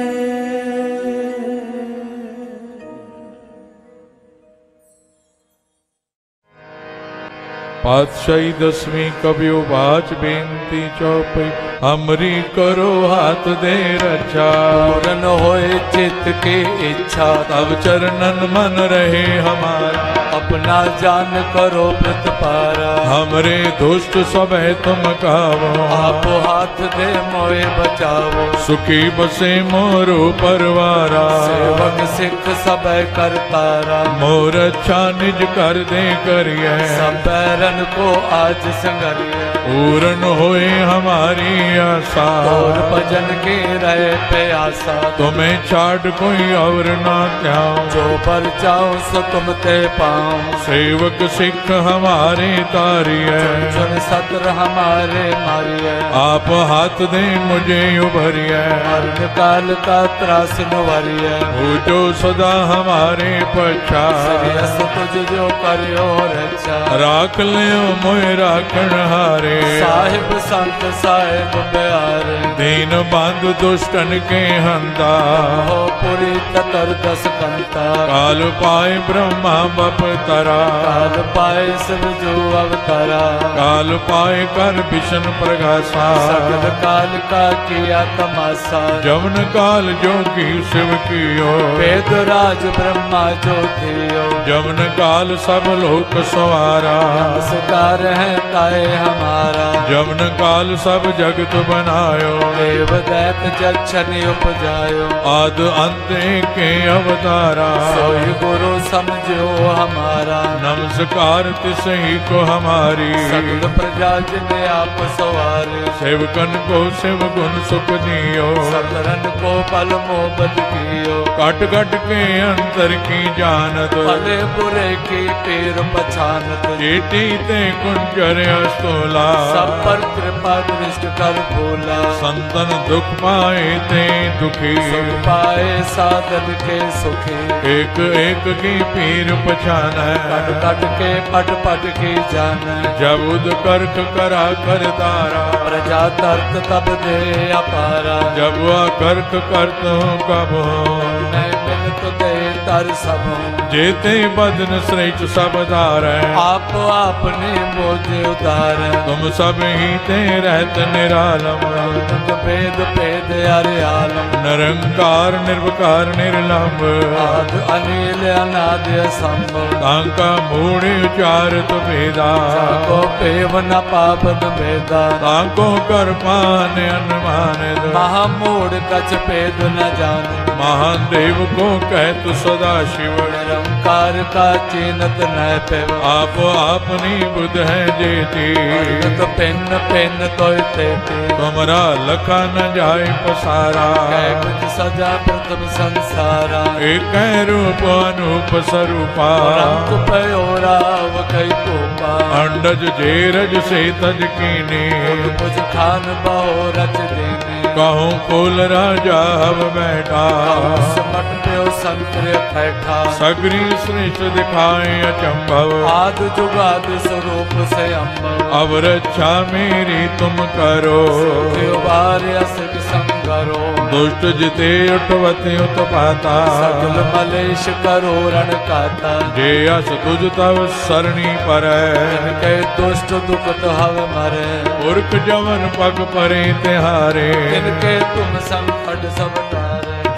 पातशाही दसवीं कबियो बाच बेनती चौपई, हमरी करो हाथ दे रक्षा। पूरन होए चित के इच्छा, तब चरणन मन रहे हमारा। अपना जान करो प्रतिपारा, हमरे दुष्ट सब है तुम कावो। आप हाथ दे मोए बचावो, सुखी बसे मोरो परवारा। सेवक सिख सब करतारा, मोर अच्छा निज कर दे करिए। सब बैरन को आज संगरिए, पूर्ण होए हमारी आशा। और भजन के रहे प्यासा, तुम्हें छाड़ कोई और ना त्याओ। जो पर जाओ सो तुम ते पाओ। सेवक सिख हमारे तारी है, चुन सत्र हमारे मारी है। आप हाथ दे मुझे उभरिए। मरण काल का त्रास नुवरी है, हो जो सदा हमारे पछा। श्रेयस तुझ जो करियो रक्षा। राख लियो मोए राखण हारे। साहिब संत साहिब प्यारे, दीन बंधु दुष्टन के हंता। हो पुरी ततर दस कंता। काल पाए ब्रह्मा बप तरा। काल पाए सब जो अवतारा, काल पाए कर विष्णु प्रगासा। सगल काल का किया तमाशा। जवन काल जोगी शिव कियो। वेद राज ब्रह्मा जो थियो। जवन काल सब लोक सवारा। नमस्कार है ताए हमारा। जवन काल सब जगत बनायो। देव दैत जक्षण उपजायो। आद अंत के अवतारा। सोई गुरु समझो हमारा। नमस्कार तिसही को हमारी। सगल प्रजा जिने आप सवारे। सेवकन को शिव गुण सुख दियो। सकरन को पल मोहब्बत कियो। कट कट के अंतर की जानत। भले बुरे की पीर पछानत। चेटी ते कुंजर अस्तोला। सब पर कृपा दृष्ट कर भोला। संतन दुख पाए ते दुखी। सुख पाए साधन के सुखी। एक एक की पीर पछान। कट कट के पट पट की जान। जब उद कर्क करा कर तारा। प्रजा तर्क तब दे अपारा। जब वह कर्क करत हूँ कब हो। मैं बिनत दे तर सब जेते बदन श्रेष्ठ सब धार। आप आपने मोजे उतार। तुम सब ही ते रहत निरालम। भेद भेद अरे आलम। निरंकार निर्विकार निर्लंब। आद अनिल अनाद असंभव। तांका मूढ़ उचारत भेदा। को पेव न पावन भेदा। तांको कर पान अनुमानित। महामूढ़ कछ भेद न जान। महान देव को कहत सदा शिव। निरंकार का चीनत न पेव। आप आपनी बुध है जेती। तो पेन पेन तो तेती। तुमरा लखा न जाय पसारा। कुछ सजा प्रथम संसारा। एक रूप अनूप स्वरूपा। रंग पयोराव कई पोपा। अंडज जेरज से तज कीने। कुछ खान बहु रच देने। कहूँ कुल राजा हव बैठा। समट प्यो संतरे बैठा। सगरी श्रेष्ठ दिखाए अचंभव। आद जुगाद स्वरूप से अम्बव। अब रक्षा मेरी तुम करो। असग संगरो। दुष्ट जिते उठवते उत्पाता। सगल मलेश करो रण काता। जे अस तुझ तव सरणी पर। इनके दुष्ट दुखत हव मरे। पुरख जवन पग परे तिहारे। इनके तुम संकट सब तारे।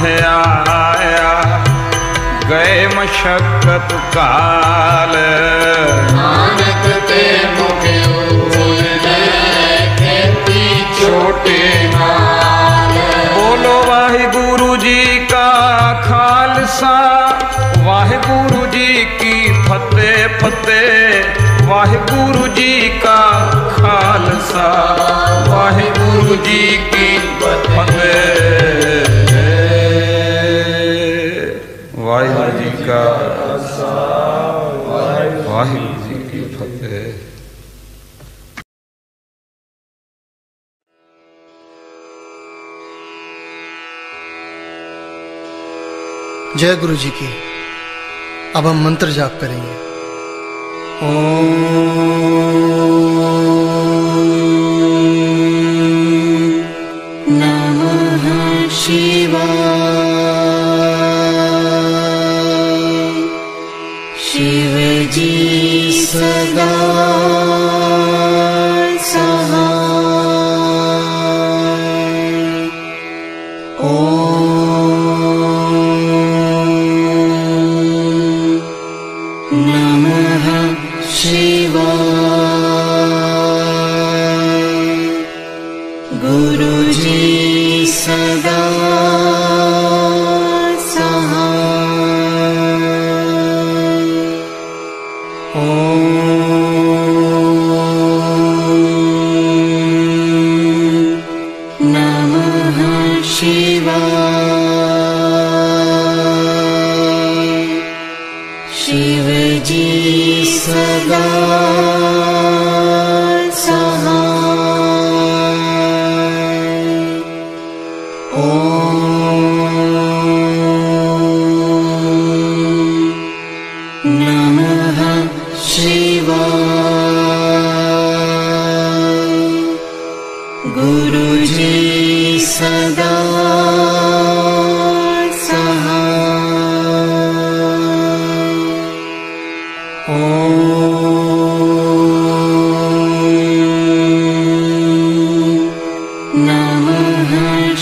आया, गए मशक्कत काल। नानक ते मुखे छोटे नाल। बोलो वाहिगुरु जी का खालसा, वाहिगुरु जी की फतेह फतेह। वाहिगुरु जी का खालसा, वाहिगुरु जी की फतेह। वाहिगुरु जी का खालसा, वाहिगुरु जी की फतेह। जय गुरु जी की। अब हम मंत्र जाप करेंगे। ॐ नमः शिवाय। शिव जी सदा सहाय। नमः शिवाय। गुरुजी सदा सहाय। नमः शिवाय। शिव जी सदा सहाय। नमः शिवाय। गुरुजी सदा नमः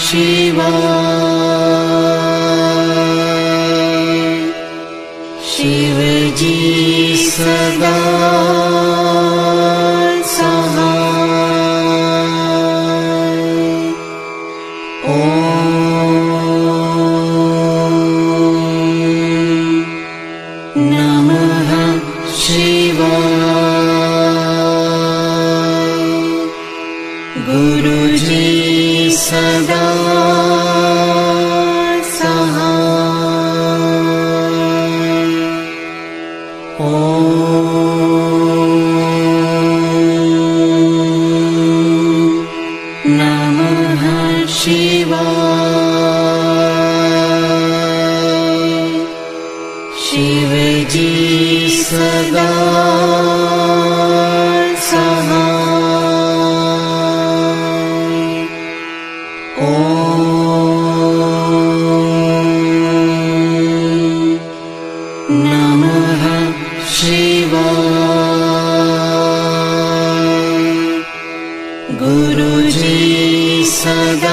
शिवाय। शिव जी सदा नमः शिवाय। गुरुजी सदा सहाय। नमः शिवाय। शिव जी सदा सहाय। नमः शिवाय। गुरुजी सदा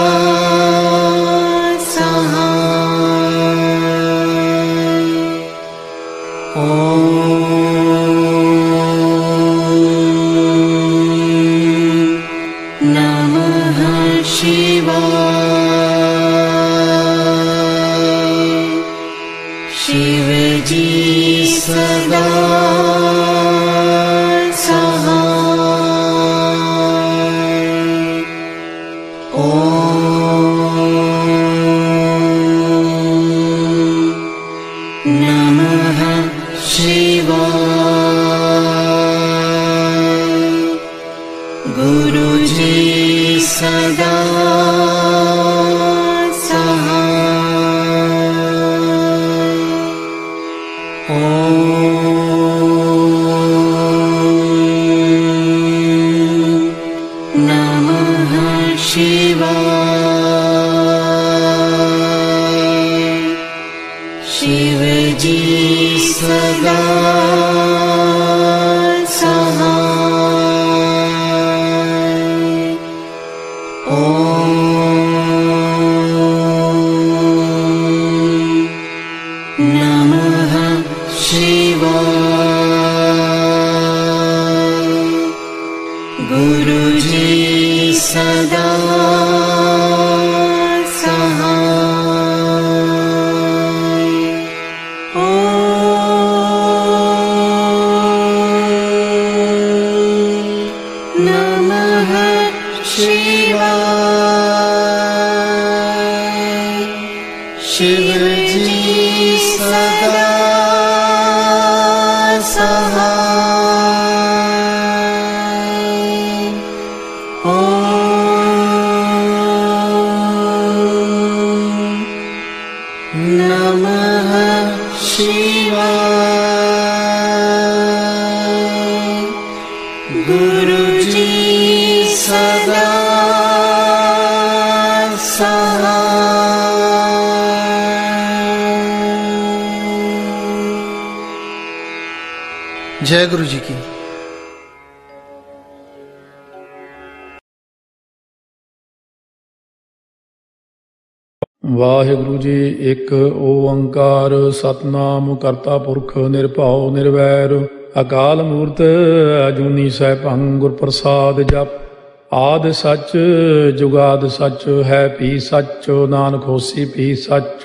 नमः शिवाय। शिव जी सदा नमः शिवाय। गुरुजी सदा नमः शिवाय। शिव जी सदा सहाय। शिव जी सदा सहाय। ओम नमः शिवाय। गुरु जी सदा जय गुरु जी की। ਵਾਹਿਗੁਰੂ ਜੀ ਇੱਕ ਓੰਕਾਰ ਸਤਨਾਮ ਕਰਤਾ ਪੁਰਖ ਨਿਰਭਉ ਨਿਰਵੈਰ ਅਕਾਲ ਮੂਰਤ ਅਜੂਨੀ ਸੈਭੰ ਗੁਰ ਪ੍ਰਸਾਦ ਜਪ। ਆਦਿ ਸੱਚ ਜੁਗਾਦ ਸੱਚ ਹੈ ਭੀ ਸੱਚ ਨਾਨਕ ਹੋਸੀ ਭੀ ਸੱਚ।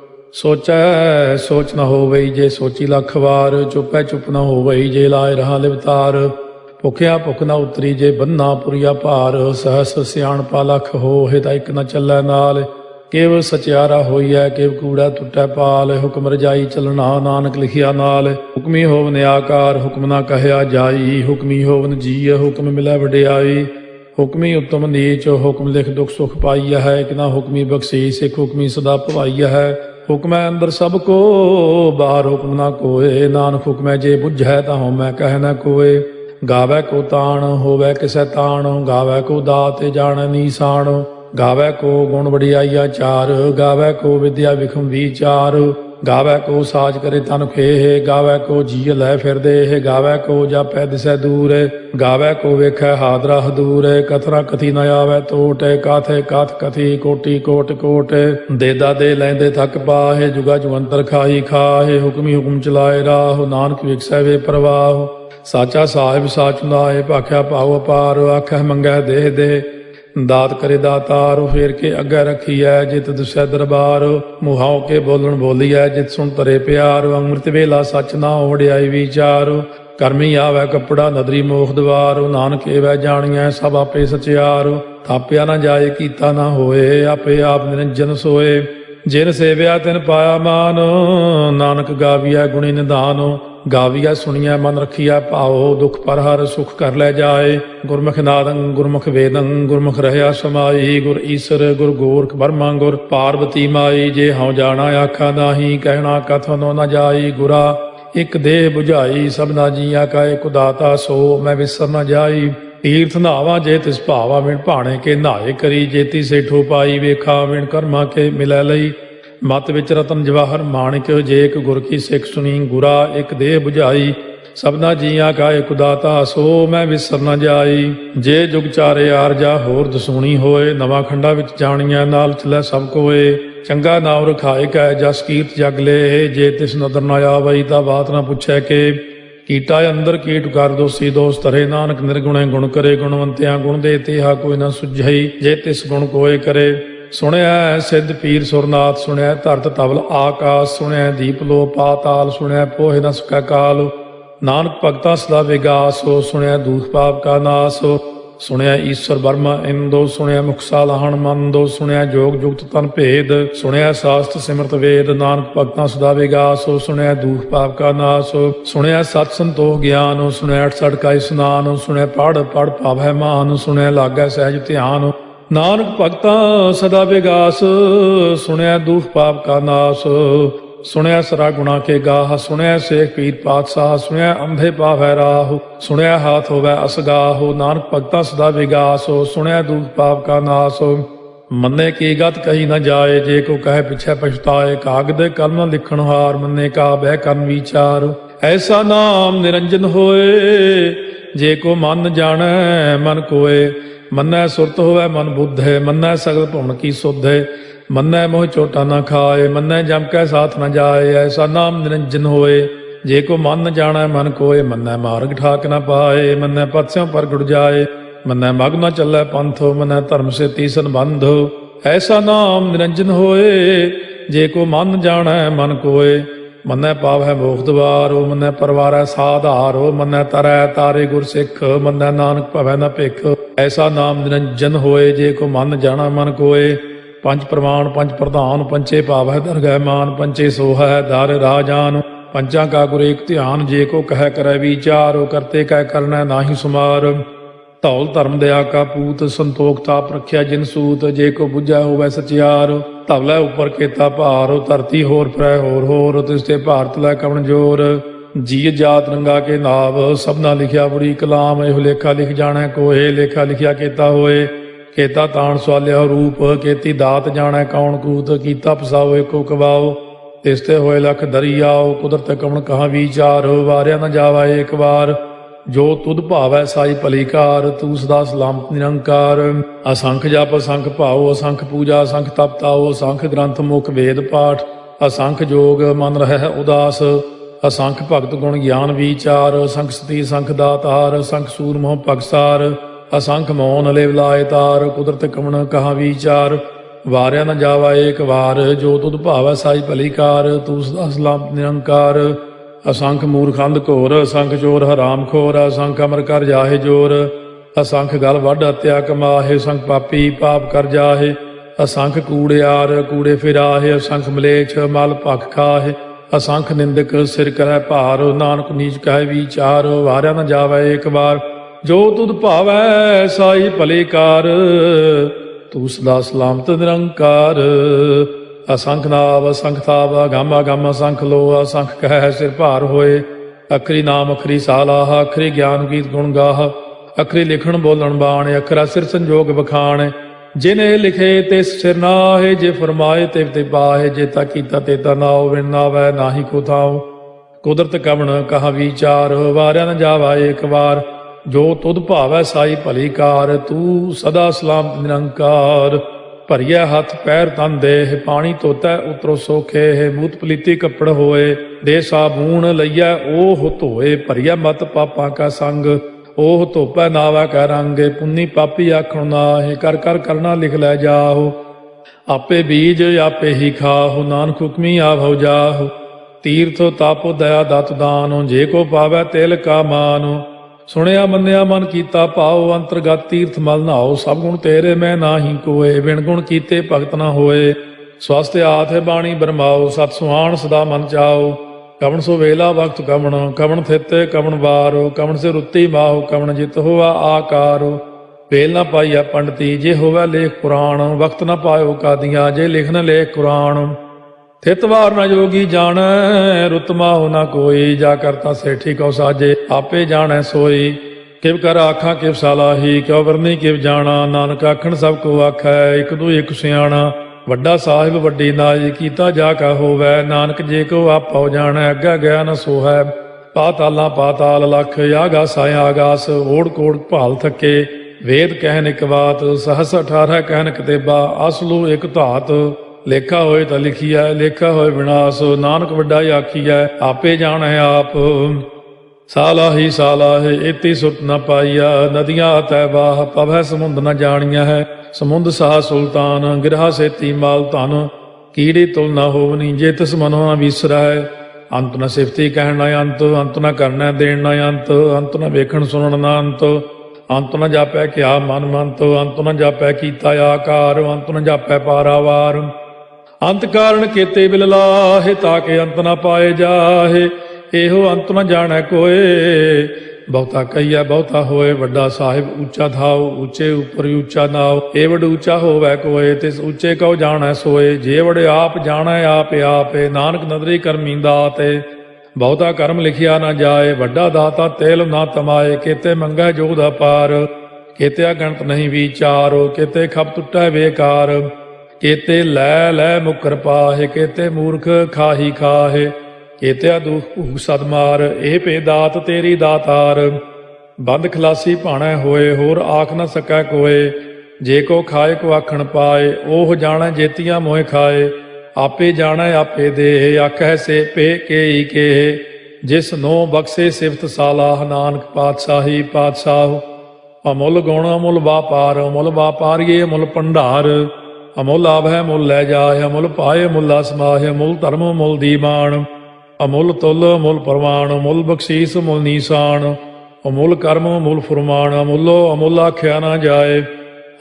ਸੋਚੈ ਸੋਚ ਨ ਹੋਵਈ ਜੇ ਸੋਚੀ ਲੱਖ ਵਾਰ। ਚੁੱਪੈ ਚੁੱਪ ਨ ਹੋਵਈ ਜੇ ਲਾਇ ਰਹਾ ਲਿਵਤਾਰ। ਭੁਖਿਆ ਭੁਖ ਨ ਉਤਰੀ ਜੇ ਬੰਨਾ ਪੁਰੀਆ ਭਾਰ। ਸਹਸ ਸਿਆਣਪਾ ਲੱਖ ਹੋਏ ਤਾਂ ਇੱਕ ਨ ਚੱਲੈ ਨਾਲ। ਕੇਵ ਸਚਿਆਰਾ ਹੋਈਐ ਕੇਵ ਕੂੜਾ ਟੁੱਟੈ ਪਾਲ। ਹੁਕਮ ਰਜਾਈ ਚੱਲਣਾ ਨਾਨਕ ਲਿਖਿਆ ਨਾਲ। ਹੁਕਮੀ ਹੋਵਨ ਆਕਾਰ ਹੁਕਮ ਨਾ ਕਹਿਆ ਜਾਈ। ਹੁਕਮੀ ਹੋਵਨ ਜੀਅ ਹੁਕਮ ਮਿਲੈ ਵਡਿਆਈ। ਹੁਕਮੀ ਉਤਮ ਨੀਚ ਹੁਕਮ ਲਿਖ ਦੁਖ ਸੁਖ ਪਾਈਆ ਹੈ। ਇੱਕ ਨਾ ਹੁਕਮੀ ਬਖਸ਼ੀਸ ਇੱਕ ਹੁਕਮੀ ਸਦਾ ਭਵਾਈਆ ਹੈ। ਹੁਕਮੈ ਅੰਦਰ ਸਭ ਕੋ ਬਾਹਰ ਹੁਕਮ ਨਾ ਕੋਏ। ਨਾਨਕ ਹੁਕਮੈ ਜੇ ਬੁਝੈ ਤਾਂ ਹਉਮੈ ਕਹਿ ਨ ਕੋਏ। ਗਾਵੈ ਕੋ ਤਾਣ ਹੋਵੈ ਕਿਸੈ ਤਾਣ। ਗਾਵੈ ਕੋ ਦਾਤ ਜਾਣੈ ਨੀਸਾਨ। ਗਾਵੈ ਕੋ ਗੁਣ ਵਡਿਆਈਆ ਚਾਰ। ਗਾਵੈ ਕੋ ਵਿਦਿਆ ਵਿਖਮ ਵਿਚਾਰ। ਗਾਵੈ ਕੋ ਸਾਜ ਕਰੇ ਤਨ ਖੇਹ। ਗਾਵੈ ਕੋ ਜੀਅ ਲੈ ਫਿਰਦੇ। ਗਾਵੈ ਕੋ ਜਾਪੈ ਦਿਸੈ ਦੂਰ। ਗਾਵੈ ਕੋ ਵੇਖੈ ਹਾਦਰਾ ਹਦੂਰ। ਕਥਨਾ ਕਥੀ ਨ ਆਵੈ ਟੋਟ। ਕਾਥੇ ਕਾਥ ਕਥੀ ਕੋਟੀ ਕੋਟ ਕੋਟ। ਦੇਦਾ ਦੇ ਲੈਂਦੇ ਥੱਕ ਪਾਹੇ। ਜੁਗਾ ਜੁਗੰਤਰ ਖਾਈ ਖਾਹੇ। ਹੁਕਮੀ ਹੁਕਮ ਚਲਾਏ ਰਾਹ। ਨਾਨਕ ਵਿਖਸੈ ਵੇ ਪ੍ਰਵਾਹ। ਸਾਚਾ ਸਾਹਿਬ ਸਾਚ ਨਾਏ ਭਾਖਿਆ ਭਾਉ ਅਪਾਰ। ਆਖੈ ਮੰਗੈ ਦੇਹ ਦੇ ਦਾਤ ਕਰੇ ਦਾਤਾਰ। ਫੇਰ ਕੇ ਅੱਗੇ ਰੱਖੀਐ ਜਿਤ ਦੁਸੈ ਦਰਬਾਰ। ਮੁਹਾਉ ਕੇ ਬੋਲਣ ਬੋਲੀਐ ਜਿਤ ਸੁਣ ਤਰੇ ਪਿਆਰ। ਅੰਮ੍ਰਿਤ ਵੇਲਾ ਸੱਚ ਨਾ ਵਡਿਆਈ ਵਿਚਾਰ। ਕਰਮੀ ਆਵੈ ਕੱਪੜਾ ਨਦਰੀ ਮੋਖ ਦਵਾਰ। ਨਾਨਕ ਏਵੈ ਜਾਣੀਐ ਸਭ ਆਪੇ ਸਚਿਆਰ। ਥਾਪਿਆ ਨਾ ਜਾਏ ਕੀਤਾ ਨਾ ਹੋਏ। ਆਪੇ ਆਪ ਨਿਰੰਜਨ ਸੋਏ। ਜਿਨ ਸੇਵਿਆ ਤਿਨ ਪਾਇਆ ਮਾਨ। ਨਾਨਕ ਗਾਵੀਐ ਗੁਣੀ ਨਿਧਾਨ। ਗਾਵੀਐ ਸੁਣੀਐ ਮਨ ਰਖੀਐ ਭਾਉ। ਦੁਖ ਪਰ ਹਰ ਸੁਖ ਕਰ ਲੈ ਜਾਏ। ਗੁਰਮੁਖ ਨਾਦੰ ਗੁਰਮੁਖ ਵੇਦੰ ਗੁਰਮੁਖ ਰਹਿਆ ਸਮਾਈ। ਗੁਰ ਈਸਰ ਗੁਰ ਗੋਰਖ ਬਰਮਾ ਗੁਰ ਪਾਰਵਤੀ ਮਾਈ। ਜੇ ਹਉ ਜਾਣਾ ਆਖਾ ਨਾਹੀ ਕਹਿਣਾ ਕਥਨੋ ਨ ਜਾਈ। ਗੁਰਾ ਇੱਕ ਦੇਹ 부ਝਾਈ ਸਭਨਾ ਜੀਆਂ ਕਾ ਇੱਕ ਦਾਤਾ ਸੋ ਮੈਂ ਵਿਸਰ ਨ ਜਾਈ। ਤੀਰਥ ਨਾਵਾ ਜੇ ਤਿਸ ਭਾਵਾ ਵਿਣ ਭਾਣੇ ਕੇ ਨਹਾਏ ਕਰੀ। ਜੇਤੀ ਸੇਠੋ ਪਾਈ ਵੇਖਾ ਵਿਣ ਕਰਮਾ ਕੇ ਮਿਲੈ ਲਈ। ਮਤ ਵਿੱਚ ਰਤਨ ਜਵਾਹਰ ਮਾਣਿਕ ਜੇ ਇੱਕ ਗੁਰ ਕੀ ਸਿੱਖ ਸੁਣੀ। ਗੁਰਾ ਇੱਕ ਦੇਹ 부ਝਾਈ ਸਭਨਾ ਜੀਆਂ ਕਾ ਇੱਕ ਦਾਤਾ ਸੋ ਮੈਂ ਵਿਸਰ ਨ ਜਾਈ। ਜੇ ਜੁਗ ਚਾਰੇ ਆਰਜਾ ਹੋਰ ਦਸੂਣੀ ਹੋਏ। ਨਵਾਂ ਖੰਡਾ ਵਿੱਚ ਜਾਣੀਆਂ ਨਾਲ ਚਲੈ ਸਭ ਕੋਏ। ਚੰਗਾ ਨਾਮ ਰਖਾਏ ਕੈ ਜਸ ਕੀਰਤ ਜਗ ਲੇ। ਜੇ ਤਿਸ ਨਦਰ ਨ ਆਵਈ ਤਾਂ ਬਾਤ ਨਾ ਪੁੱਛੈ ਕੇ। ਕੀਟਾ ਅੰਦਰ ਕੀਟ ਕਰ ਦੋਸੀ ਦੋਸ ਧਰੇ। ਨਾਨਕ ਨਿਰਗੁਣੇ ਗੁਣ ਕਰੇ। ਗੁਣਵੰਤਿਆਂ ਗੁਣ ਦੇ ਤੇਹਾ ਕੋਈ ਨਾ ਸੁਝਈ। ਜੇ ਤਿਸ ਗੁਣ ਕੋਏ ਕਰੇ। ਸੁਣਿਆ ਸਿੱਧ ਪੀਰ ਸੁਰਨਾਥ। ਸੁਣਿਆ ਧਰਤ ਤਵਲ ਆਕਾਸ। ਸੁਣਿਆ ਦੀਪ ਲੋ ਪਾਤਾਲ। ਸੁਣਿਆ ਪੋਹਿ ਨ ਸਕੈ ਕਾਲ। ਨਾਨਕ ਭਗਤਾਂ ਸਦਾ ਵਿਗਾਸ। ਸੁਣਿਆ ਦੂਖ ਪਾਪ ਕਾ ਨਾਸ। ਸੁਣਿਆ ਈਸ਼ਵਰ ਬਰਮਾ ਇੰਦੋ। ਸੁਣਿਆ ਮੁਖਸਾ ਲਾਹਣ ਮੰਦੋ। ਸੁਣਿਆ ਜੋਗ ਜੁਗਤ ਤਨ ਭੇਦ। ਸੁਣਿਆ ਸਾਸਤ ਸਿਮਰਤ ਵੇਦ। ਨਾਨਕ ਭਗਤਾਂ ਸਦਾ ਵਿਗਾਸ। ਸੁਣਿਆ ਦੂਖ ਪਾਪ ਕਾ ਨਾਸ। ਸੁਣਿਆ ਸਤ ਸੰਤੋਖ ਗਿਆਨ। ਸੁਣਿਆ 68 ਕਾ ਇਸਨਾਨ। ਸੁਣਿਆ ਪੜ ਪੜ ਭਾਵੈ ਮਾਨ। ਸੁਣਿਆ ਲਾਗੈ ਸਹਿਜ ਧਿਆਨ। ਨਾਨਕ ਭਗਤਾਂ ਸਦਾ ਵਿਗਾਸ। ਸੁਣਿਆ ਦੁਖ ਪਾਪ ਕਾ ਨਾਸ। ਸੁਣਿਆ ਸਰਾ ਗੁਣਾ ਕੇ ਗਾਹ। ਸੁਣਿਆ ਸੇਖ ਪੀਰ ਪਾਤਸ਼ਾਹ। ਸੁਣਿਆ ਅੰਧੇ ਪਾਵੈ ਰਾਹ। ਸੁਣਿਆ ਹਾਥ ਹੋਵੈ ਅਸਗਾਹ। ਨਾਨਕ ਭਗਤਾਂ ਸਦਾ ਵਿਗਾਸ। ਸੁਣਿਆ ਦੁਖ ਪਾਪ ਕਾ ਨਾਸ। ਮੰਨੇ ਕੀ ਗਤ ਕਹੀ ਨ ਜਾਏ। ਜੇ ਕੋ ਕਹੇ ਪਿਛੈ ਪਛਤਾਏ। ਕਾਗਦ ਕਲਮ ਲਿਖਣ ਹਾਰ। ਮੰਨੇ ਕਾ ਬਹਿ ਕਰਨ ਵਿਚਾਰ। ਐਸਾ ਨਾਮ ਨਿਰੰਜਨ ਹੋਏ। ਜੇ ਕੋ ਮਨ ਜਾਣੈ ਮਨ ਕੋਏ। ਮੰਨੈ ਸੁਰਤ ਹੋਵੈ ਮਨ ਬੁੱਧੇ। ਮੰਨੈ ਸਗਲ ਭੁਵਨ ਕੀ ਸੁਧੇ। ਮੰਨੈ ਮੋਹ ਚੋਟਾ ਨਾ ਖਾਏ। ਮੰਨੈ ਜਮ ਕੈ ਸਾਥ ਨ ਜਾਏ। ਐਸਾ ਨਾਮ ਨਿਰੰਜਨ ਹੋਏ। ਜੇ ਕੋ ਮਨ ਜਾਣੈ ਮਨ ਕੋਏ। ਮੰਨੈ ਮਾਰਗ ਠਾਕ ਨ ਪਾਏ। ਮੰਨੈ ਪਥਿਓਂ ਪ੍ਰਗਟ ਜਾਏ। ਮੰਨੈ ਮਗ ਨ ਚੱਲੈ ਪੰਥੋ। ਮੰਨੈ ਧਰਮ ਸੇ ਤੀਸਨ ਬੰਧ। ਐਸਾ ਨਾਮ ਨਿਰੰਜਨ ਹੋਏ। ਜੇ ਕੋ ਮਨ ਜਾਣੈ ਮਨ ਕੋਏ। ਮੰਨੈ ਪਾਵੈ ਮੋਖ ਦਵਾਰੋ। ਮੰਨੈ ਪਰਵਾਰੈ ਸਾਧਾਰੋ। ਮੰਨੈ ਤਰੈ ਤਾਰੇ ਗੁਰ ਸਿੱਖ। ਮੰਨੈ ਨਾਨਕ ਭਵੈ ਨ ਭਿਖ। ਐਸਾ ਨਾਮ ਨਿਰੰਜਨ ਹੋਏ। ਜੇ ਕੋ ਮਨ ਜਾਣਾ ਮਨ ਕੋਏ। ਪੰਜ ਪ੍ਰਮਾਣ ਪੰਜ ਪ੍ਰਧਾਨ, ਪੰਚੇ ਭਾਵੈ ਦਰਗਹਿ ਮਾਨ, ਪੰਚੇ ਸੋਹੈ ਦਰ ਰਾਜਾਨ। पंचा का गुर एक ध्यान, जे को कह करे विचार, करते कह करना नाहि सुमार। धौल धर्म दया का पूत, संतोख ताप रखिया जिन सूत, जे को बुझै होवै सचियार। धवलै उपर केता भार, धरती होर फरै होर, तिसते भारत लै कवन जोर। जी जात रंगा के नाव, सबना लिखिया बुरी कलाम, एहो लेखा लिख जाणै कोय, लेखा लिखिया केता होए। केता ताण सवालिया रूप, केती दात जाणै कौन कूत, कीता फसाओ एको कवाओ। तिसते होए लख दरियाओ, कुदरत कवन कहा विचार, वारिया न जावा एक बार। जो तुद भावै साई भली कार, तू सदा सलामत निरंकार। असंख जप असंख भाओ, असंख पूजा असंख तप ताओ, असंख ग्रंथ मुख वेद पाठ, असंख जोग मन रहै उदास। असंख भगत गुण ज्ञान विचार, असंख सती असंख दातार, असंख सूरमोह पगसार। असंख मौन लेव लाए तार, कुदरत कवन कहा विचार। वारिया न जावा एक वार, जो तुद भावै साई भली कार, तू सदा सलामत निरंकार। असंख मूर्खंद घोर, असंख चोर हराम खोर, असंख अमर कर जाहे जोर। असंख गल वड हत्या कमाहे, असंख पापी पाप कर जाहे। असंख कूड़ियार कूड़े फिराहे, असंख मलेच्छ मल भख खाहे। असंख निंदक सिर करै भार, नानक नीच कहे विचार। वारिया न जावै एक बार, जो तुद भावै साई भली कार, तू सदा सलामत निरंकार। असंख नाव असंख ताव, गामा गामा असंख लो, असंख कह सिर भार होए। अखरी नाम अखरी सालाह, अखरी ज्ञान गीत गुण गाह। अखरी लिखण बोलण बाण, अखरा सिर संजोग बखाण। जिने लिखे तिस सिर नाहे, जे फरमाए तिव ते पाहे। जेता कीता तेता नाओ, विण नावै नाहि को थाओ। कुदरत कवन कहा विचार, वारिया न जावा एक बार। जो तुद भावै साई भली कार, तू सदा सलामत निरंकार। भरिया हथ पैर तन देह, पानी धोतै उतरो सोखे। मूत पलीती कपड़ होए, दे साबून लइयै ओह धोए। भरिया मत पापां का संग, ओह धोपै नावै कै रंग। पुन्नी पापी आखण नाहि, कर कर करना लिख लै जाहो। आपे बीज आपे ही खाहो, नानक हुक्मी आवो जाहो। तीर्थ तापो दया दत दानो, जे को पावै तिल का मानो। सुनिया मन्निया मन कीता भाओ, अंतरगत तीर्थ मल नहाओ। सब गुण तेरे मैं नाहि कोय, बिन गुण कीते भगत न होए। स्वस्थ हाथ बाणी बरमाओ, सत सुहान सदा मन चाओ। कवन सो वेला वक्त कवन, कवन थित कवन वारो। कवन से रुत्ती माहो, कवन जित होवा आकारो। वेल न पाइया पंडिती, जे होवै लेख पुराण। वक्त न पायो कादियां, जे लिख न लेख कुरान। थितवार न योगी जाणै, रुतमा हो न कोई। जा करता सेठी कौ साजे, आपे जाणै सोई। किव कर आखां किव सालाही, क्यों वरनी किव जाना। नानक आखण सब को आखै, इक दू इक सियाणा। वड्डा साहिब वड्डी नाई, कीता जा का होवै। नानक जे को आपो जाणै, अग्गै गया न सोहै। पातालां पाताल लख, आगासां आगास। ओड़ कोड़ भाल थके, वेद कहन इक बात। सहस 18 कहन कतेबा, असलू इक धात। लेखा होए तो लिखिया, लेखा होए विनाश। नानक वड्डा आखिया, आपे जाणै आप। सालाही सालाहे, एती सुत न पाइया। नदियां तै बाह, पवै समुंद न जानिया है। समुंद साह सुल्तान, गिरहा सेती माल धन। कीड़ी तुल न होवनी, जे तिस मनो न विसरै। अंत न सिफती कहण न अंत, अंत न करना देण न अंत। अंत न वेखण सुनण न अंत, अंत न जापै क्या मन मंत। अंत न जापै कीता आकार, अंत न जापै पारावार। अंत कारण केते बिल लाहे, ताके अंत न पाए जाहे। एहो अंत न जाणै कोय, बहुता कहिया बहुता होए। वड्डा साहिब ऊंचा धाओ, ऊंचे उपर ऊंचा नाओ। ए वड ऊंचा होवै कोय, तिस ऊंचे कौ जाणै सोए। जे वड आप जाणै आपे आपे, नानक नदरी करमी दाते। बहुता कर्म लिखिया न जाए, वड्डा दाता तेल ना तमाए। केते मंगै जोग अपार, केते अगणत नहीं विचार। केते खप टुटै बेकार, केते लै लै मुकर पाहे। केते मूर्ख खाही खाहे, केते दुख भूख सदमार। ए पे दात तेरी दातार, बंद खलासी भाणै होए। होर आख न सकै कोय, जे को खाए को आखण पाए। ओह जाणै जेतियां मोह खाए, आपे जाणै आपे दे। आखै से पे के ही के, जिस नो बख्शे सिफत सालाह। नानक पातशाही पातशाह, अमुल गुण अमुल वापार। अमुल वापारिए अमुल भंडार। अमुल आभै मुल लै जाए, अमुल पाए मुला समाहे। अमुल धर्म मुल दीवान, अमुल तुल अमुल प्रवान। अमुल बख्शीस मुल नीसान, अमुल कर्म अमुल फुरमान। अमुलो अमुल आख्या न जाए,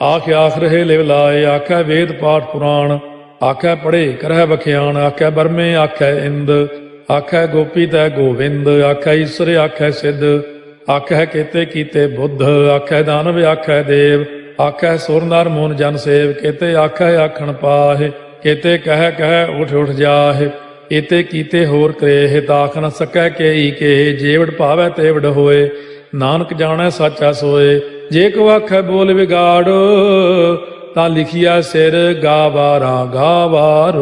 ਆਖ ਆਖ ਰਹੇ ਲਿਵ ਲਾਏ, ਆਖੈ ਵੇਦ ਪਾਠ ਪੁਰਾਣ, ਆਖੈ ਪੜ੍ਹੇ ਕਰਹਿ ਬਖਿਆਣ, ਆਖੈ ਬਰਮੇ ਆਖੈ ਇੰਦ, ਆਖੈ ਗੋਪੀ ਤੈ ਗੋਵਿੰਦ, ਆਖੈ ਈਸਰ ਆਖੈ ਸਿੱਧ, ਆਖੈ ਕੇਤੇ ਕੀਤੇ ਬੁੱਧ, ਆਖੈ ਦਾਨਵ ਆਖੈ ਦੇਵ, ਆਖੈ ਸੁਰ ਨਰ ਮੂਨ ਜਨ ਸੇਵ, ਕੇਤੇ ਆਖੈ ਆਖਣ ਪਾਹਿ, ਕੇਤੇ ਕਹਿ ਕਹਿ ਉਠ ਉਠ ਜਾਹਿ, ਏਤੇ ਕੀਤੇ ਹੋਰ ਕਰੇਹ, ਤਾਖ ਨ ਸਕੈ ਕੇਈ ਕੇ, ਜੇਵੜ ਭਾਵੈ ਤੇਵੜ ਹੋਏ, ਨਾਨਕ ਜਾਣੈ ਸਾਚਾ ਸੋਏ, ਜੇ ਕੋ ਆਖੈ ਬੋਲ ਵਿਗਾੜ, ਤਾਂ ਲਿਖਿਆ ਸਿਰ ਗਾਵਾਰਾ ਗਾਵਾਰ,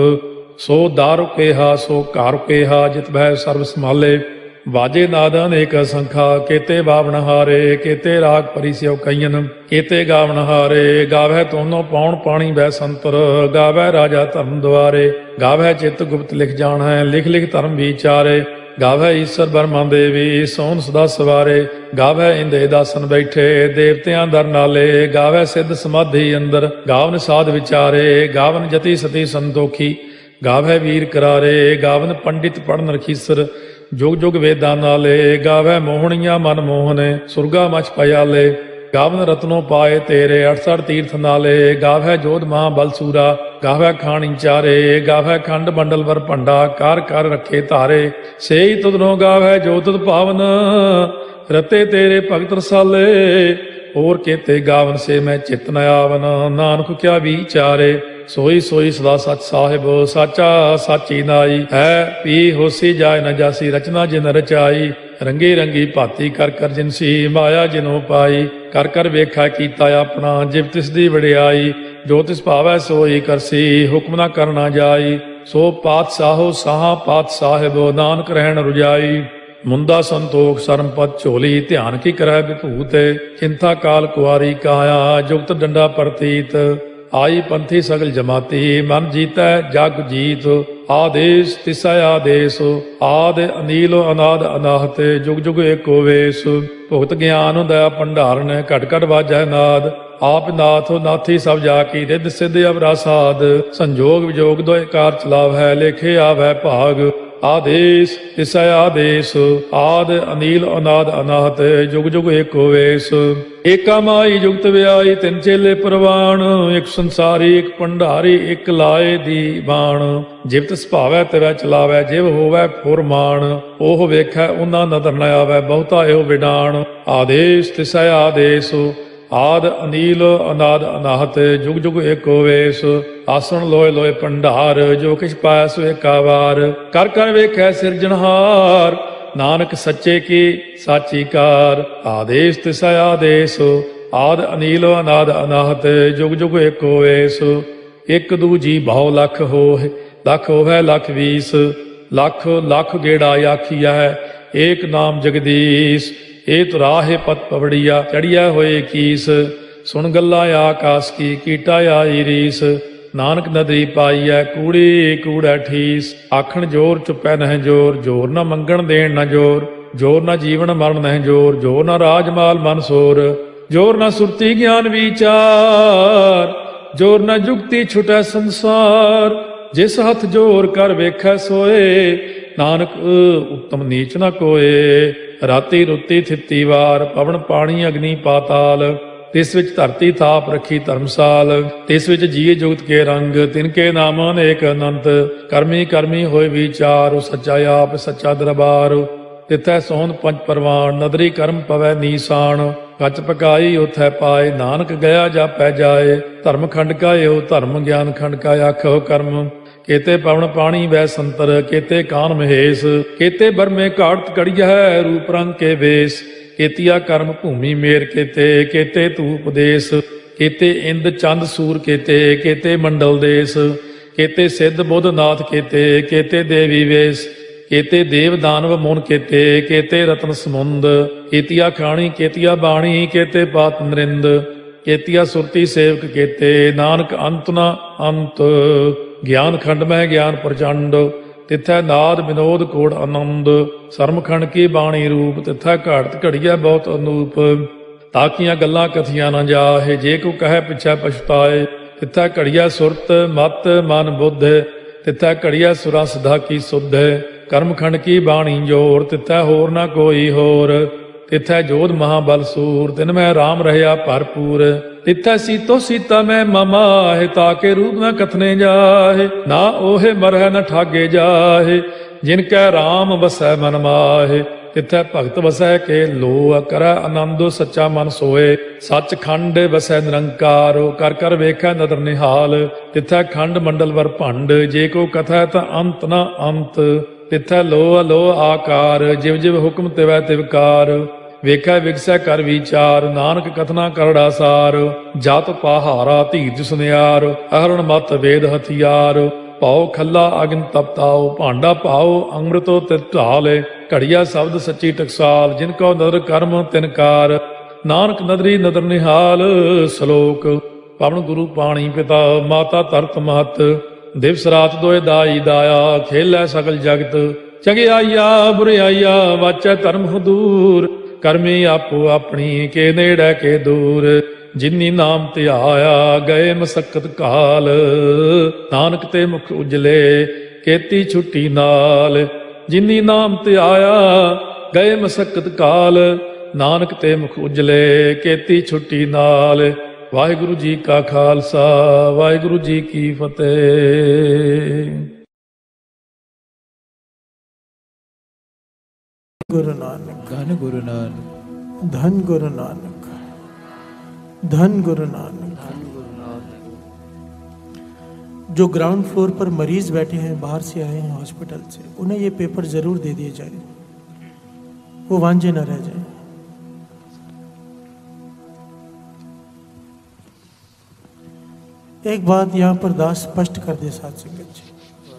ਸੋ ਦਾਰੂ ਕੇਹਾ ਸੋ ਘਰ ਕੇਹਾ, ਜਿਤ ਭੈ ਸਰਬ ਸੰਭਾਲੇ, ਵਾਜੇ ਨਾਦ ਅਨੇਕ ਸੰਖਾ, ਕੇਤੇ ਬਾਵਣ ਹਾਰੇ, ਕੇਤੇ ਰਾਗ ਪਰਿਸਿਓ ਕਈਨ, ਕੇਤੇ ਗਾਵਣ ਹਾਰੇ, ਗਾਵੈ ਤੋਨੋ ਪੌਣ ਪਾਣੀ ਬੈ ਸੰਤਰ, ਗਾਵੈ ਰਾਜਾ ਧਰਮ ਦੁਆਰੇ, ਗਾਵੈ ਚਿਤ ਗੁਪਤ ਲਿਖ ਜਾਣੈ, ਲਿਖ ਲਿਖ ਧਰਮ ਵਿਚਾਰੇ, ਗਾਵੈ ਈਸਰ ਬਰਮਾ ਦੇਵੀ, ਸੋਨ ਸਦਾ ਸਵਾਰੇ, ਗਾਵੈ ਇੰਦੇ ਦਾਸਨ ਬੈਠੇ, ਦੇਵਤਿਆਂ ਦਰ ਨਾਲੇ, ਗਾਵੈ ਸਿੱਧ ਸਮਾਧੀ ਅੰਦਰ, ਗਾਵਨ ਸਾਧ ਵਿਚਾਰੇ, ਗਾਵਨ ਜਤੀ ਸਤੀ ਸੰਤੋਖੀ, ਗਾਵੈ ਵੀਰ ਕਰਾਰੇ, ਗਾਵਨ ਪੰਡਿਤ ਪੜਨ ਰਖੀਸਰ, ਜੁਗ ਜੁਗ ਵੇਦਾਂ ਨਾਲੇ, ਗਾਵੈ ਮੋਹਣੀਆਂ ਮਨ ਮੋਹਨੇ, ਸੁਰਗਾ ਮਛ ਪਿਆਲੇ, ਗਾਵਨ ਰਤਨੋ ਪਾਏ ਤੇਰੇ, 68 ਤੀਰਥ ਨਾਲੇ, ਗਾਵੈ ਜੋਧ ਮਹਾ ਬਲਸੂਰਾ, ਗਾਵੈ ਖਾਣੀ ਚਾਰੇ, ਗਾਵੈ ਖੰਡ ਮੰਡਲ ਵਰ ਭੰਡਾ, ਕਰ ਕਰ ਰੱਖੇ ਧਾਰੇ, ਸੇਈ ਤੁਧਨੋ ਗਾਵੈ ਜੋ ਤੁਧ ਭਾਵਨ, ਰਤੇ ਤੇਰੇ ਭਗਤ ਰਸਾਲੇ, ਹੋਰ ਕੇਤੇ ਗਾਵਨ ਸੇ ਮੈਂ ਚਿਤ ਨ ਆਵਨ, ਨਾਨਕ ਕਿਆ ਵਿਚਾਰੇ, ਸੋਈ ਸੋਈ ਸਦਾ ਸਚ ਸਾਹਿਬ, ਸਾਚਾ ਸਾਚੀ ਨਾਈ, ਹੈ ਪੀ ਹੋਸੀ ਜਾਏ ਨ ਜਾਸੀ, ਰਚਨਾ ਜਿਨ ਰਚਾਈ, ਰੰਗੀ ਰੰਗੀ ਭਾਤੀ ਕਰ ਕਰ ਜਿਨਸੀ, ਮਾਇਆ ਜਿਨੋ ਪਾਈ, ਕਰ ਕਰ ਵੇਖਾ ਕੀਤਾ ਆਪਣਾ, ਜਿਵ ਤਿਸ ਦੀ ਵਡਿਆਈ, ਜੋ ਤਿਸ ਭਾਵੈ ਸੋਈ ਕਰਸੀ, ਹੁਕਮ ਨਾ ਕਰਨਾ ਜਾਈ, ਸੋ ਪਾਤਸ਼ਾਹੋ ਸਾਹਾ ਪਾਤ ਸਾਹਿਬ, ਨਾਨਕ ਰਹਿਣ ਰੁਜਾਈ, ਮੁੰਦਾ ਸੰਤੋਖ ਸਰਮਪਤ ਝੋਲੀ, ਧਿਆਨ ਕੀ ਕਰੈ ਵਿਭੂਤ, ਚਿੰਤਾ ਕਾਲ ਕੁਆਰੀ ਕਾਇਆ, ਜੁਗਤ ਡੰਡਾ ਪ੍ਰਤੀਤ, ਆਈ ਪੰਥੀ ਸਗਲ ਜਮਾਤੀ, ਮਨ ਜੀਤੈ ਜਗ ਜੀਤ, ਆਦੇਸ਼ ਤਿਸੈ ਆਦੇਸ਼, ਆਦ ਅਨੀਲ ਅਨਾਦ ਅਨਾਹਤ, ਜੁਗ ਜੁਗ ਏਕੋ ਵੇਸ, ਭੁਗਤ ਗਿਆਨ ਦਇਆ ਭੰਡਾਰਨ, ਘਟ ਘਟ ਵਾਜੈ ਨਾਦ, ਆਪ ਨਾਥ ਨਾਥੀ ਸਭ ਜਾ ਕੀ, ਰਿੱਧ ਸਿੱਧ ਅਵਰਾ ਸਾਧ, ਸੰਜੋਗ ਵਿਜੋਗ ਦੋਇ ਕਾਰ ਚਲਾਵੈ, ਲੇਖੇ ਆਵੈ ਭਾਗ, ਆਦੇਸ਼ ਤਿਸੈ ਆਦੇਸ਼, ਆਦ ਅਨੀਲ ਅਨਾਦ ਅਨਾਹਤ, ਜੁਗ ਜੁਗ ਏਕੋ ਵੇਸ, ਏਕਾ ਮਾਈ ਜੁਗਤ ਵਿਆਈ, ਤਿੰਨ ਚੇਲੇ ਪ੍ਰਵਾਣ, ਇੱਕ ਸੰਸਾਰੀ ਇੱਕ ਭੰਡਾਰੀ, ਇੱਕ ਲਾਏ ਦੀ ਬਾਣ, ਜਿਵ ਤਿਸ ਭਾਵੈ ਤਿਵੈ ਚਲਾਵੈ, ਜਿਵ ਹੋਵੈ ਫੁਰਮਾਨ, ਉਹ ਵੇਖੈ ਉਹਨਾਂ ਨਦਰ ਨ ਆਵੈ, ਬਹੁਤਾ ਇਹੋ ਵਿਡਾਣ, ਆਦੇਸ਼ ਤਿਸੈ ਆਦੇਸ਼, ਆਦ ਅਨੀਲ ਅਨਾਦ ਅਨਾਹਤ, ਜੁਗ ਜੁਗ ਏਕੋ ਵੇਸ, ਆਸਣ ਲੋਏ ਲੋਏ ਭੰਡਾਰ, ਜੋ ਕਿਛ ਪਾਇਆ ਸੋ ਏਕਾ ਵਾਰ, ਕਰ ਕਰ ਵੇਖੈ ਸਿਰਜਣਹਾਰ, ਨਾਨਕ ਸੱਚੇ ਕੀ ਸਾਚੀ ਕਾਰ, ਆਦੇਸ਼ ਤਿਸੈ ਆਦੇਸ਼, ਆਦ ਅਨੀਲ ਅਨਾਦ ਅਨਾਹਤ, ਜੁਗ ਜੁਗ ਏਕੋ ਵੇਸ, ਇੱਕ ਦੂਜੀ ਬਹੁ ਲੱਖ ਹੋਏ, ਲੱਖ ਹੋਵੇ ਲੱਖ 20, ਲੱਖ ਲੱਖ ਗੇੜਾ ਆਖੀਐ, ਏਕ ਨਾਮ ਜਗਦੀਸ਼, ਇਹ ਤੁਰਾਹੇ ਪਤ ਪਵੜੀਆ, ਚੜੀਆ ਹੋਏ ਕੀਸ, ਸੁਣ ਗੱਲਾਂ ਆਕਾਸ ਕੀ, ਕੀਟਾ ਆਈ ਰੀਸ, ਨਾਨਕ ਨਦਰੀ ਪਾਈਐ, ਕੂੜੀ ਕੂੜਾ ਠੀਸ, ਆਖਣ ਜੋਰ ਚੁੱਪੈ ਨਹਿ ਜੋਰ, ਜੋਰ ਨਾ ਮੰਗਣ ਦੇਣ ਨਾ ਜੋਰ, ਜੋਰ ਨਾ ਜੀਵਨ ਮਰਨ ਨਹਿ ਜੋਰ, ਜੋਰ ਨਾ ਰਾਜ ਮਾਲ ਮਨ ਸੋਰ, ਜੋਰ ਨਾ ਸੁਰਤੀ ਗਿਆਨ ਵਿਚਾਰ, ਜੋਰ ਨਾ ਜੁਗਤੀ ਛੁਟੈ ਸੰਸਾਰ, ਜਿਸ ਹੱਥ ਜੋਰ ਕਰ ਵੇਖੈ ਸੋਏ, ਨਾਨਕ ਉਤਮ ਨੀਚ ਨਾ ਕੋਏ, ਰਾਤੀ ਰੁੱਤੀ ਥਿੱਤੀ ਵਾਰ, ਪਵਨ ਪਾਣੀ ਅਗਨੀ ਪਾਤਾਲ, ਤਿਸ ਵਿੱਚ ਧਰਤੀ ਥਾਪ ਰੱਖੀ ਧਰਮਸਾਲ, ਤਿਸ ਵਿੱਚ ਜੀਏ ਜੁਗਤ ਕੇ ਰੰਗ, ਤਿਨ ਕੇ ਨਾਮ ਅਨੇਕ ਅਨੰਤ, ਕਰਮੀ ਕਰਮੀ ਹੋਏ ਵਿਚਾਰ, ਸੱਚਾ ਆਪ ਸੱਚਾ ਦਰਬਾਰ, ਤਿਥੈ ਸੋਹਣ ਪੰਜ ਪਰਵਾਨ, ਨਦਰੀ ਕਰਮ ਪਵੈ ਨੀਸਾਨ, ਕੱਚ ਪਕਾਈ ਉਥੈ ਪਾਏ, ਨਾਨਕ ਗਿਆ ਜਾਪੈ ਜਾਏ, ਧਰਮ ਖੰਡ ਕਾ ਇਹੋ ਧਰਮ, ਗਿਆਨ ਖੰਡ ਕਾ ਆਖੋ ਕਰਮ, ਕੇਤੇ ਪਵਨ ਪਾਣੀ ਵੈ ਸੰਤਰ, ਕੇਤੇ ਕਾਨ ਮਹੇਸ਼, ਕੇਤੇ ਬਰਮੇ ਘਾੜਤ ਕੜੀਐ, ਰੂਪ ਰੰਗ ਕੇ ਵੇਸ, ਕੇਤੀਆ ਕਰਮ ਭੂਮੀ ਮੇਰ ਕੇਤੇ, ਕੇਤੇ ਤੂ ਉਪਦੇਸ਼, ਕੇਤੇ ਇੰਦ ਚੰਦ ਸੂਰ ਕੇਤੇ, ਕੇਤੇ ਮੰਡਲ ਦੇਸ, ਕੇਤੇ ਸਿੱਧ ਬੁੱਧ ਨਾਥ ਕੇਤੇ, ਕੇਤੇ ਦੇਵੀ ਵੇਸ, ਕੇਤੇ ਦੇਵ ਦਾਨਵ ਮੋਨ ਕੇਤੇ, ਕੇਤੇ ਰਤਨ ਸਮੁੰਦ, ਕੇਤੀਆ ਖਾਣੀ ਕੇਤੀਆ ਬਾਣੀ, ਕੇਤੇ ਪਾਤ ਨਰਿੰਦ, ਕੇਤੀਆ ਸੁਰਤੀ ਸੇਵਕ ਕੇਤੇ, ਨਾਨਕ ਅੰਤ ਨਾ ਅੰਤ, ਗਿਆਨ ਖੰਡ ਮਹਿ ਗਿਆਨ ਪ੍ਰਚੰਡ, ਤਿੱਥੈ ਨਾਦ ਵਿਨੋਦ ਕੋੜ ਆਨੰਦ, ਸਰਮਖੰਡ ਕੀ ਬਾਣੀ ਰੂਪ, ਤਿੱਥੈ ਘਾੜਤ ਘੜੀਐ ਬਹੁਤ ਅਨੂਪ, ਤਾਕੀਆਂ ਗੱਲਾਂ ਕਥੀਆਂ ਨਾ ਜਾਹੇ, ਜੇ ਕੋ ਕਹੈ ਪਿਛੈ ਪਛਤਾਏ, ਤਿੱਥੈ ਘੜੀਐ ਸੁਰਤ ਮਤ ਮਨ ਬੁੱਧ, ਤਿੱਥੈ ਘੜੀਐ ਸੁਰਾ ਸਦਾ ਕੀ ਸੁਧ, ਕਰਮਖੰਡ ਕੀ ਬਾਣੀ ਜੋਰ, ਤਿੱਥੈ ਹੋਰ ਨਾ ਕੋਈ ਹੋਰ, तिथै जोध महाबल सूर, तिन मैं राम रहया भरपूर। तिथै सीतो सीता मैं ममाहे, ताके रूप न कथने जाहे। ना ओहे मरह न ठागे जाहे, जिनकै राम बसै मन माहे। तिथै भगत वसै के लोह, करै आनंदो सच्चा मन सोए। सच खंड वसै निरंकार, कर कर वेखै नदर निहाल। तिथै खंड मंडल वर भंड, जे को कथै ता अंत न अंत। तिथै लोह लोह आकार, जिव जिव हुक्म तिवै तिवकार। वेखै विगसै कर विचार, नानक कथना करड़ा सार। जात पहारा धीरज सुनियार, अहरण मत वेद हथियार। पाओ खल्ला अग्न तपताओ, भांडा पाओ अमृतो तित ढाले। घड़िया शब्द सच्ची टकसाल, जिनको नदर कर्म तिनकार। नानक नदरी नदर निहाल। श्लोक पवन गुरु पाणी पिता, माता तरत महत। दिवस रात दोए दाई दाया, खेलै सकल जगत। चंगियाइया बुराइया वाचै धर्म दूर। करमी आपो अपनी, के नेड़े के दूर। जिन्नी नाम ध्याया, गए मसक्कत काल। नानक ते मुख उजले, केती छुट्टी नाल। जिन्नी नाम ध्याया, गए मसक्कत काल। नानक ते मुख उजले, केती छुट्टी नाल। वाहिगुरु जी का खालसा, वाहिगुरु जी की फतेह। गुरु नानक, धन गुरु नानक, धन गुरु नानक, धन गुरु नानक। जो ग्राउंड फ्लोर पर मरीज बैठे हैं, बाहर से आए हैं हॉस्पिटल से, उन्हें ये पेपर जरूर दे दिए जाए, वो वांझे न रह जाए। एक बात यहां पर दास स्पष्ट कर दे साथ संगत जी,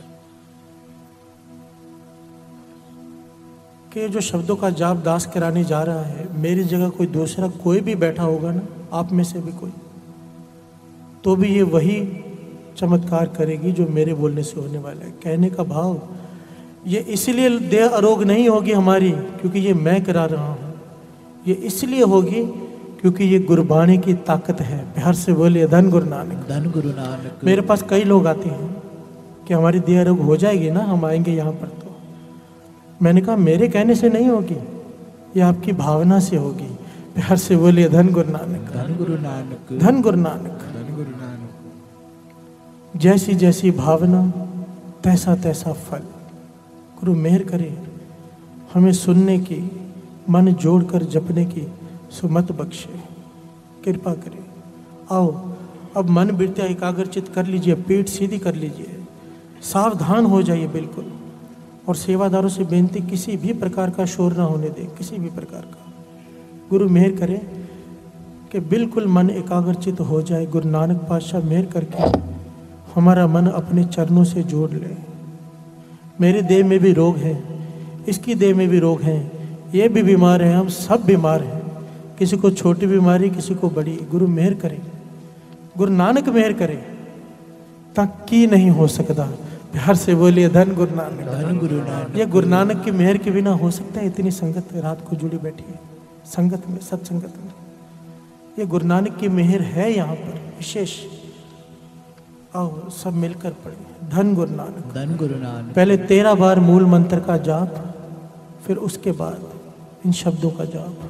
कि जो शब्दों का जाप दास कराने जा रहा है, मेरी जगह कोई दूसरा कोई भी बैठा होगा ना, आप में से भी कोई, तो भी ये वही चमत्कार करेगी जो मेरे बोलने से होने वाला है। कहने का भाव ये इसलिए देह अरोग नहीं होगी हमारी क्योंकि ये मैं करा रहा हूँ, ये इसलिए होगी क्योंकि ये गुरबाणी की ताकत है। प्यार से बोलिए धन गुरु नानक, धन गुरु नानक। मेरे पास कई लोग आते हैं कि हमारी देह अरोग हो जाएगी ना, हम आएंगे यहाँ पर, तो मैंने कहा मेरे कहने से नहीं होगी, ये आपकी भावना से होगी। प्यार से बोलिए धन गुरु नानक, धन गुरु नानक, धन गुरु नानक, धन गुरु नानक। जैसी जैसी भावना तैसा तैसा फल। गुरु मेहर करे हमें सुनने की, मन जोड़कर जपने की सुमत बख्शे, कृपा करे। आओ अब मन बिरतिया एकाग्रचित कर लीजिए, पीठ सीधी कर लीजिए, सावधान हो जाइए बिल्कुल। और सेवादारों से बेनती, किसी भी प्रकार का शोर ना होने दे, किसी भी प्रकार का। गुरु मेहर करे कि बिल्कुल मन एकाग्रचित हो जाए। गुरु नानक पातशाह मेहर करके हमारा मन अपने चरणों से जोड़ ले। मेरे देह में भी रोग हैं, इसकी देह में भी रोग हैं, ये भी बीमार हैं, हम सब बीमार हैं, किसी को छोटी बीमारी, किसी को बड़ी। गुरु मेहर करे, गुरु नानक मेहर करे, तक की नहीं हो सकता। प्यार से बोलिए धन गुरु नानक, धन गुरु नानक। ये गुरु नानक की मेहर के बिना हो सकता है? इतनी संगत रात को जुड़ी बैठी है, संगत में, सत्संगत में। ये गुरु नानक की मेहर है यहाँ पर विशेष। आओ सब मिलकर पढ़े धन गुरु नानक, धन गुरु नानक। पहले 13 बार मूल मंत्र का जाप, फिर उसके बाद इन शब्दों का जाप।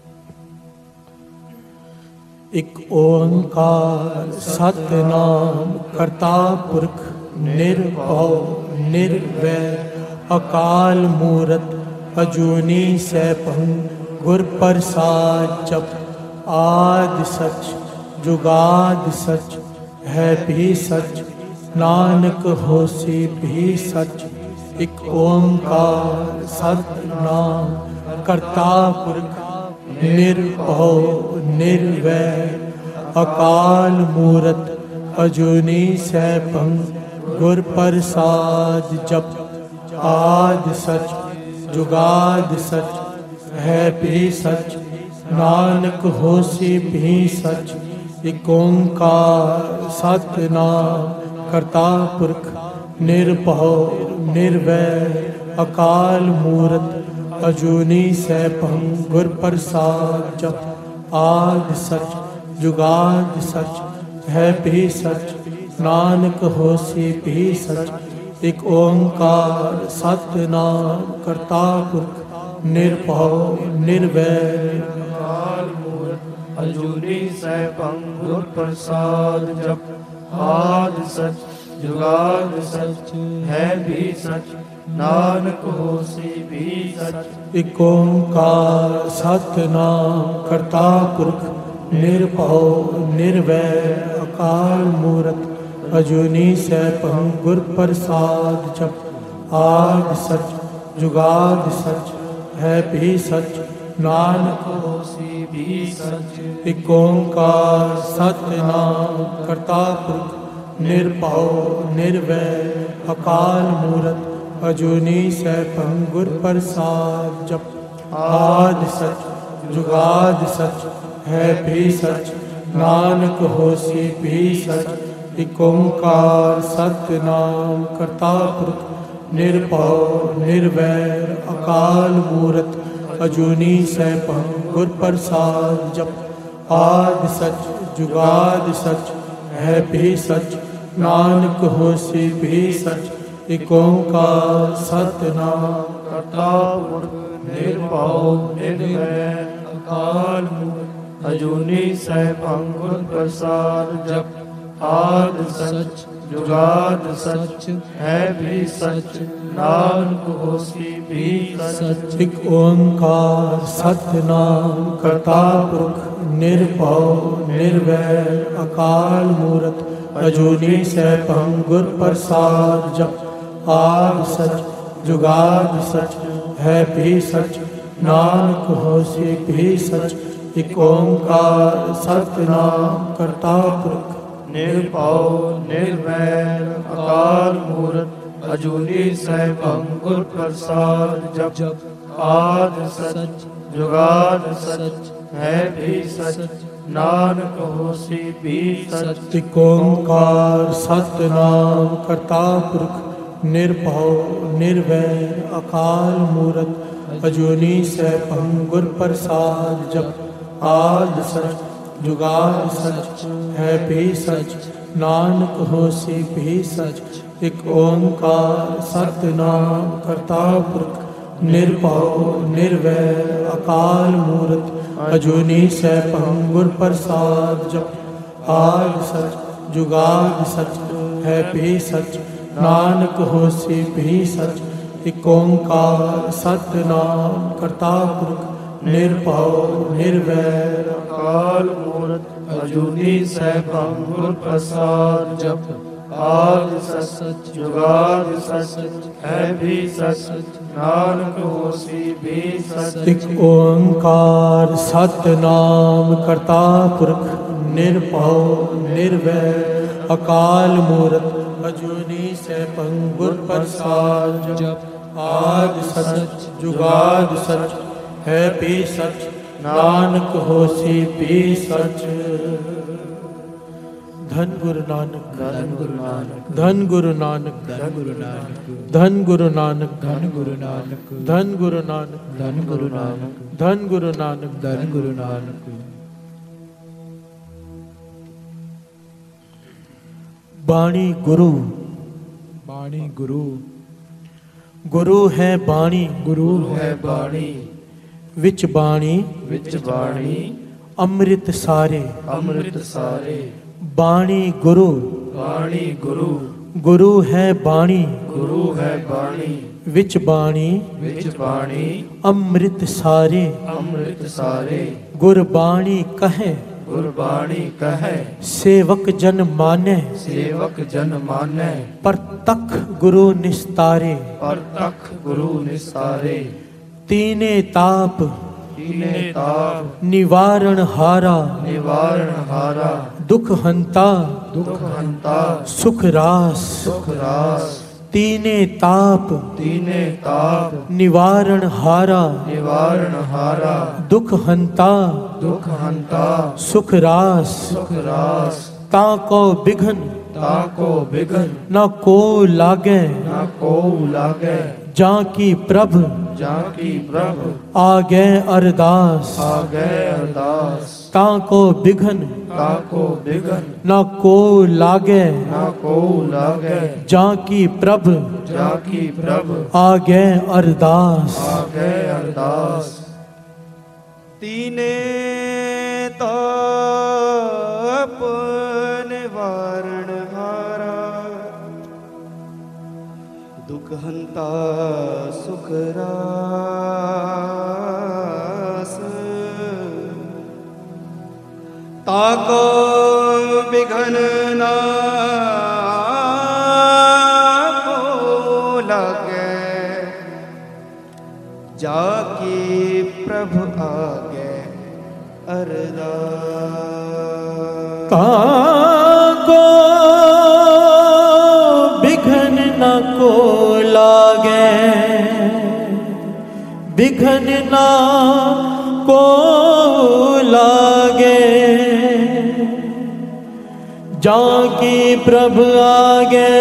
एक ओंकार सतनाम करता पुरख निर्भव निर्वैर अकाल मूरत अजूनी सैभं गुर प्रसाद जप। आदि सच जुगाद सच है भी सच, नानक होसी भी सच। एक ओंकार सतनाम करता पुरख निर्भव निर्वैर अकाल मूरत अजूनी सैभं गुर प्रसाद जप। आदि सच जुगाद सच है भी सच, नानक होसी भी सच। एक ओंकार सतनाम करता पुरख निर्भव निर्वैर अकाल मूरत अजूनी सैभं गुर प्रसाद जप। आदि सच जुगाद सच है भी सच, नानक होसी भी सच। एक ओंकार सतनाम करता पुरख निरभव निर्वैर अजूनी सैभं गुर प्रसाद जप। आदि सच जुगाद सच है भी सच, नानक होसी भी सच। एक ओंकार सतनाम करता पुरख निरभव निर्वैर अकाल मूरत अजूनी सैभं गुर प्रसाद जप। आदि सच जुगाद सच है भी सच, नानक होसी भी सच। एक ओंकार सतनाम करता पुरख निरभव निर्वैर अकाल मूरत अजूनी सैभं गुर प्रसाद जप। आदि सच जुगाद सच है भी सच, नानक होसी भी सच। एक ओंकार सतनाम करता पुरख निरभव निर्वैर अकाल मूरत अजूनी सैभं गुर प्रसाद जप। आदि सच जुगाद सच है भी सच, नानक होसी भी सच। एक ओंकार सतनाम करता पुरख निरभव निर्वैर अकाल मूरत अजूनी सैभं गुर प्रसाद जप। आदि सच जुगाद सच है भी सच, नानक होसी भी सच। एक ओंकार सतनाम करता पुरख निरभव निर्वैर अकाल मूरत अजूनी सैभं गुर प्रसाद जप। आदि सच जुगाद सच है भी सच, नानक होसी भी सच। एक ओंकार सतनाम करता पुरख निरभव निर्वैर अकाल मूरत अजूनी सैभं गुर प्रसाद जप। आदि सच जुगाद सच है भी सच, नानक होसी भी सच। एक ओंकार सतनाम करता पुरख निरभव निर्वैर अकाल मूरत अजूनी सैभं गुर प्रसाद जप। आदि सच जुगाद सच है भी सच, नानक होसी भी सच। एक ओंकार सतनाम करता पुरख निरभव निर्वैर अकाल मूरत अजूनी सैभं गुर प्रसाद जप। आदि सच जुगाद सच है भी सच, नानक होसी भी सच। एक ओंकार सतनाम करता पुरख निरभव निर्वैर अकाल मूरत अजूनी सैभं गुर प्रसाद जप। आदि सच जुगाद सच है भी सच, नानक होसी भी सच। एक ओंकार सतनाम करता पुरख निरभव निर्वैर अकाल मूरत अजूनी सैभं गुर प्रसाद जप। आदि सच जुगाद सच है भी सच, नानक होसी भी सच। धन गुरु नानक धन गुरु नानक धन गुरु नानक धन गुरु नानक धन गुरु नानक धन गुरु नानक धन गुरु नानक धन गुरु नानक धन गुरु नानक धन गुरु नानक। बाणी गुरु बाणी गुरु गुरु है बाणी गुरु है बाणी विच बाणी विच बाणी अमृत सारे अमृत सारे। बाणी गुरु बाणी गुरु गुरु है बाणी गुरु है बाणी विच बाणी विच बाणी अमृत सारे। अमृत सारे गुरबाणी कहे गुरबाणी कहे सेवक जन माने सेवक जन माने। परतख गुरु निस्तारे परतख गुरु निस्तारे। तीने ताप तीने ताप निवारण हारा निवारण हारा। दुख हंता दुख हंता सुख रास सुख रास। तीने ताप तीने ताप निवारण हारा निवारण हारा। दुख हंता दुख हंता सुख रास। सुख रास। ताको बिघन ताको बिघन न को लागे न को लागे। जा की प्रभ जाकी प्रभ आ गए अरदास आ गए अरदास। ताको बिघन ताको बिघन न को लागे न को लागे जाकी प्रभ जाकी प्रभ आगे अरदास आगे अरदास तीने ताप निवारण हारा दुख हंता सुख रास ताको बिघन ना को लगे जाकी प्रभु आगे अरदास ताको बिघन न को लागे बिघन न को लागे जाकी प्रभु आगे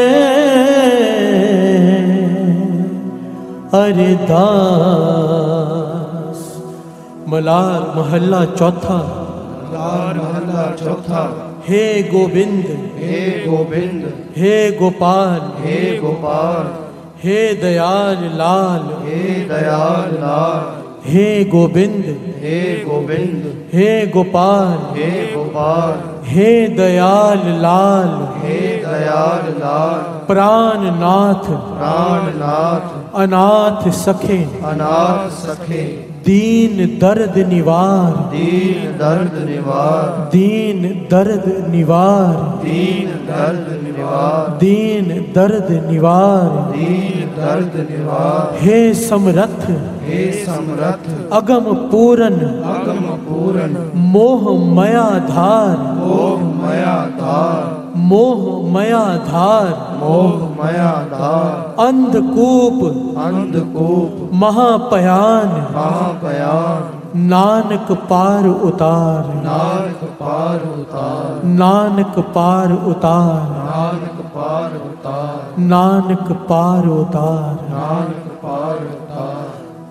अरदास। मलार महल्ला चौथा। मलार महल्ला चौथा। हे गोविंद हे गोविंद हे गोपाल हे गोपाल हे दयाल लाल हे दयाल लाल हे गोविंद हे गोविंद हे गोपाल हे गोपाल हे दयाल लाल हे दयाल लाल प्राणनाथ प्राणनाथ अनाथ सखे अनाथ सखे दीन दर्द निवार दीन दर्द निवार दीन दर्द निवार दीन दर्द निवार दीन दर्द निवार दीन दर्द निवार हे समरथ हे समरथ अगम पूरन अगम पूरन मोह मया धार मोह मया धार मोह मया धार मोह मया धार अंधकूप अंधकूप महापयान महापयान नानक पार उतार नानक पार उतार नानक पार उतार नानक पार उतार नानक पार उतार नानक पार उतार।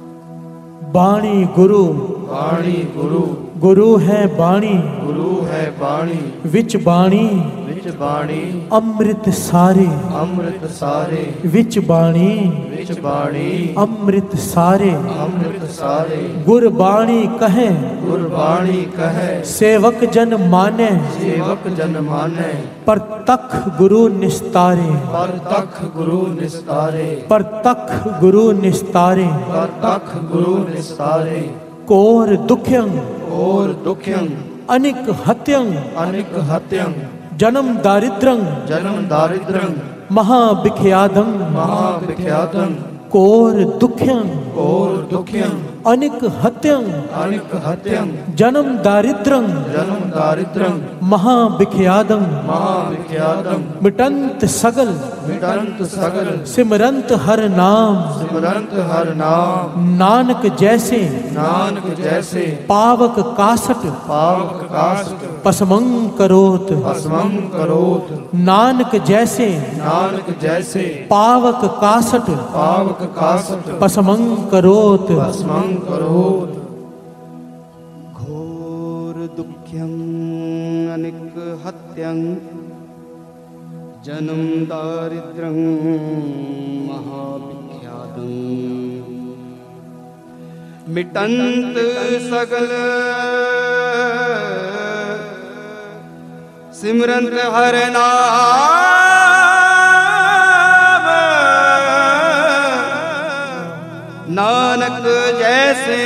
बाणी गुरु बाणी गुरु गुरु है बाणी गुरु है बाणी विच बाणी विच बाणी अमृत सारे अमृत सारे विच बाणी विच बाणी अमृत सारे अमृत सारे गुरबाणी कहे गुरबाणी कहे सेवक जन माने सेवक जन माने पर तख गुरु निस्तारे पर तख गुरु निस्तारे पर तख गुरु निस्तारे पर तख गुरु निस्तारे कोर दुख्यं और दुख्यं अनिक हत्यं अनिक हत्यं जन्म दारिद्रं जन्म दारिद्रं महाविख्यातं महाविख्यातं कोर दुख्यं और दुख्यं अनिक हत्यं अनिक हत्यं जन्म दारिद्रं जन्म दारिद्रं महाविख्यातं महाविख्यातं मिटंत सगल मिटंत सगल सिमरंत हर नाम सिमरंत हर नाम नानक जैसे नानक जैसे पावक कासट पावक काष्ठ पसमं करोत भस्मं करोत नानक जैसे नानक जैसे पावक कासट पावक काष्ठ पसमं करोत भस्मं करोत। घोर दुःख्यं अनिक हत्यं जन्म दारिद्र्यं महाविख्यातं मिटंत सगल सिमरंत हर नाम नानक जैसे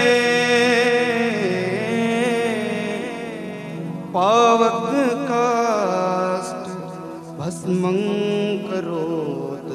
पावक काष्ठ भस्मं करोत।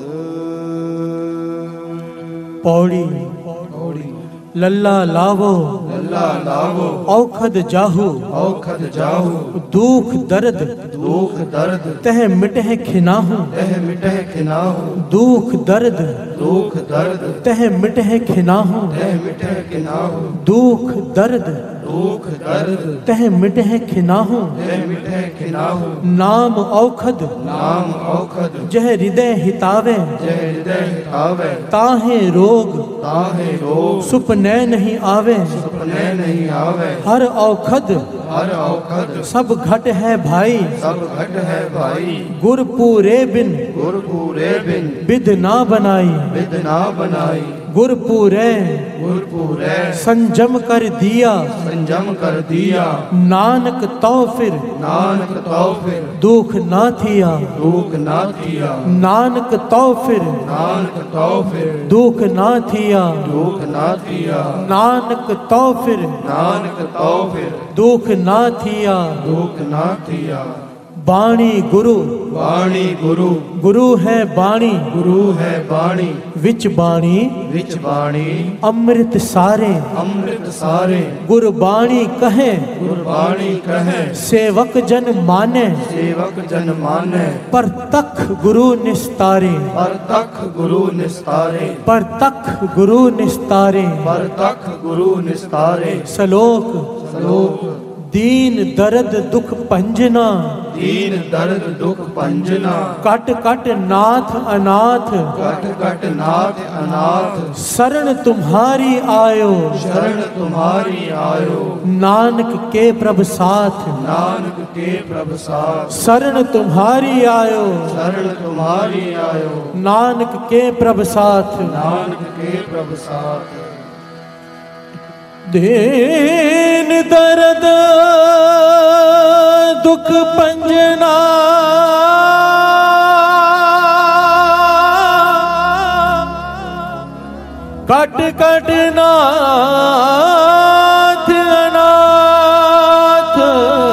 पौड़ी लल्ला लावो लल्ला लावो औखद जाहू औखद जाहू दुख दर्द दुख दर्द तह मिटह खिनाहू तह मिटह खिनाहू दुख दर्द दुख दर्द तह मिटह खिनाहू तह मिटह खिनाहू दुख दर्द दुख दर्द तह मिटह खिनाहू तह मिटह खिनाहू नाम औखद नाम औखद जह हृदय हितावे जह हृदय हितावे ताहे रोग सुपने नहीं आवे सुपने नहीं आवे हर औखद सब घट है भाई सब घट है भाई गुर पूरे बिन विध ना बनाई गुर पूरे संजम कर दिया नानक तो फिर दुख ना थिया नानक तो फिर दुख ना थिया नानक तो फिर दुख ना थिया बाणी गुरु गुरु है बाणी विच बाणी अमृत सारे गुरबाणी कहे सेवक जन माने पर तख गुरु निस्तारे सलोक दीन दर्द दुख पंजना कट कट नाथ अनाथ शरण तुम्हारी आयो नानक के प्रभ साथ शरण तुम्हारी आयो नानक के प्रभ साथ दीन दर्द दुख पंजना कट कट नाथ अनाथ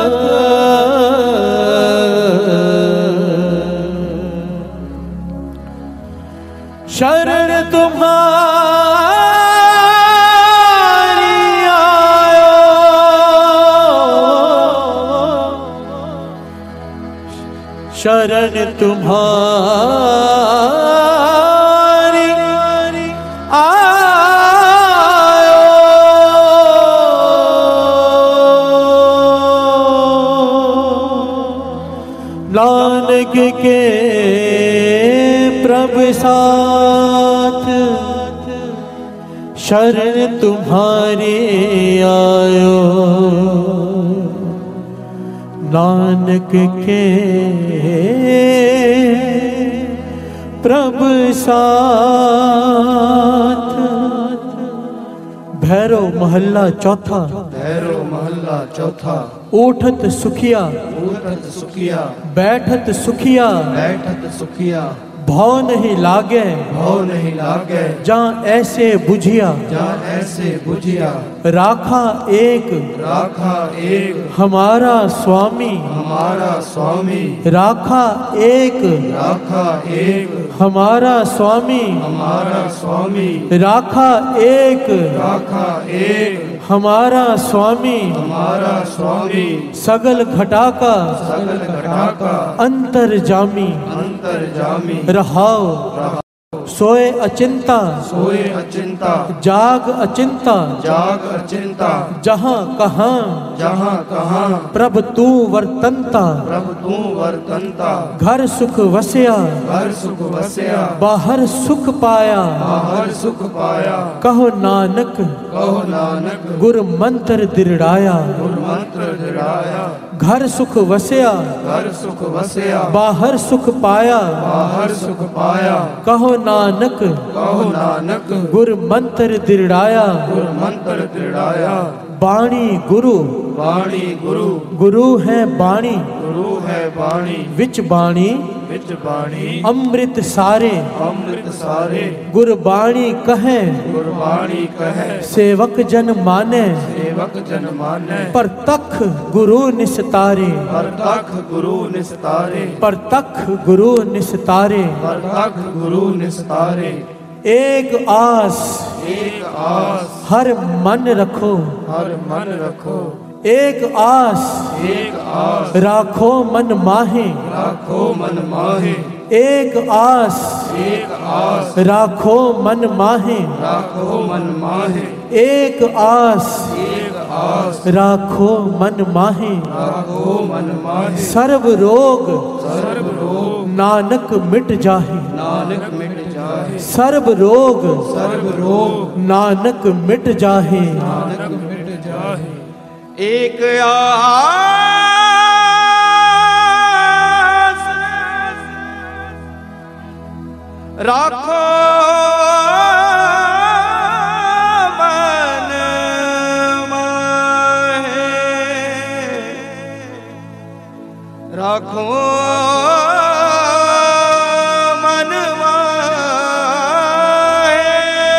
शरण तुम्हारी शरण तुम्हारी आयो नानक के प्रभ साथ शरण तुम्हारी आयो नानक के प्रभु साथ। भैरव महल्ला चौथा उठत सुखिया बैठत सुखिया भाव नहीं लागे जहाँ ऐसे बुझिया राखा एक हमारा स्वामी राखा एक हमारा स्वामी राखा एक हमारा स्वामी सगल घटा का अंतर्जामी रहाओ सोए अचिंता जाग अचिंता जहाँ कहाँ प्रभ तू वर्तनता घर सुख वसया बाहर सुख पाया कहो नानक गुर मंत्र दृढ़ाया घर सुख वसया बाहर सुख पाया कहो नानक गुर मंत्र दृढ़ाया बाणी गुरु गुरु है बाणी विच बाणी अमृत सारे गुरबाणी कहे सेवक जन माने पर तख गुरु निस्तारे पर तख गुरु निस्तारे एक आस हर मन रखो एक आस राखो मन माहे एक आस राखो मन माहे एक आस आस राखो मन माहे राखो मन माहे सर्व रोग नानक मिट जाहे नानक मिट जाहे सर्व रोग नानक मिट जाहे नानक मिट जाहे। एक आस राखो मन माहे राखो मन माहे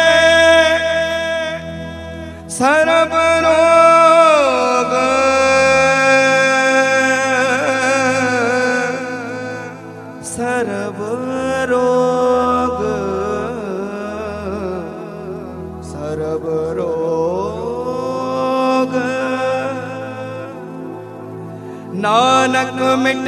सर्व रोग सर्व रोग सर्व रोग नानक मिट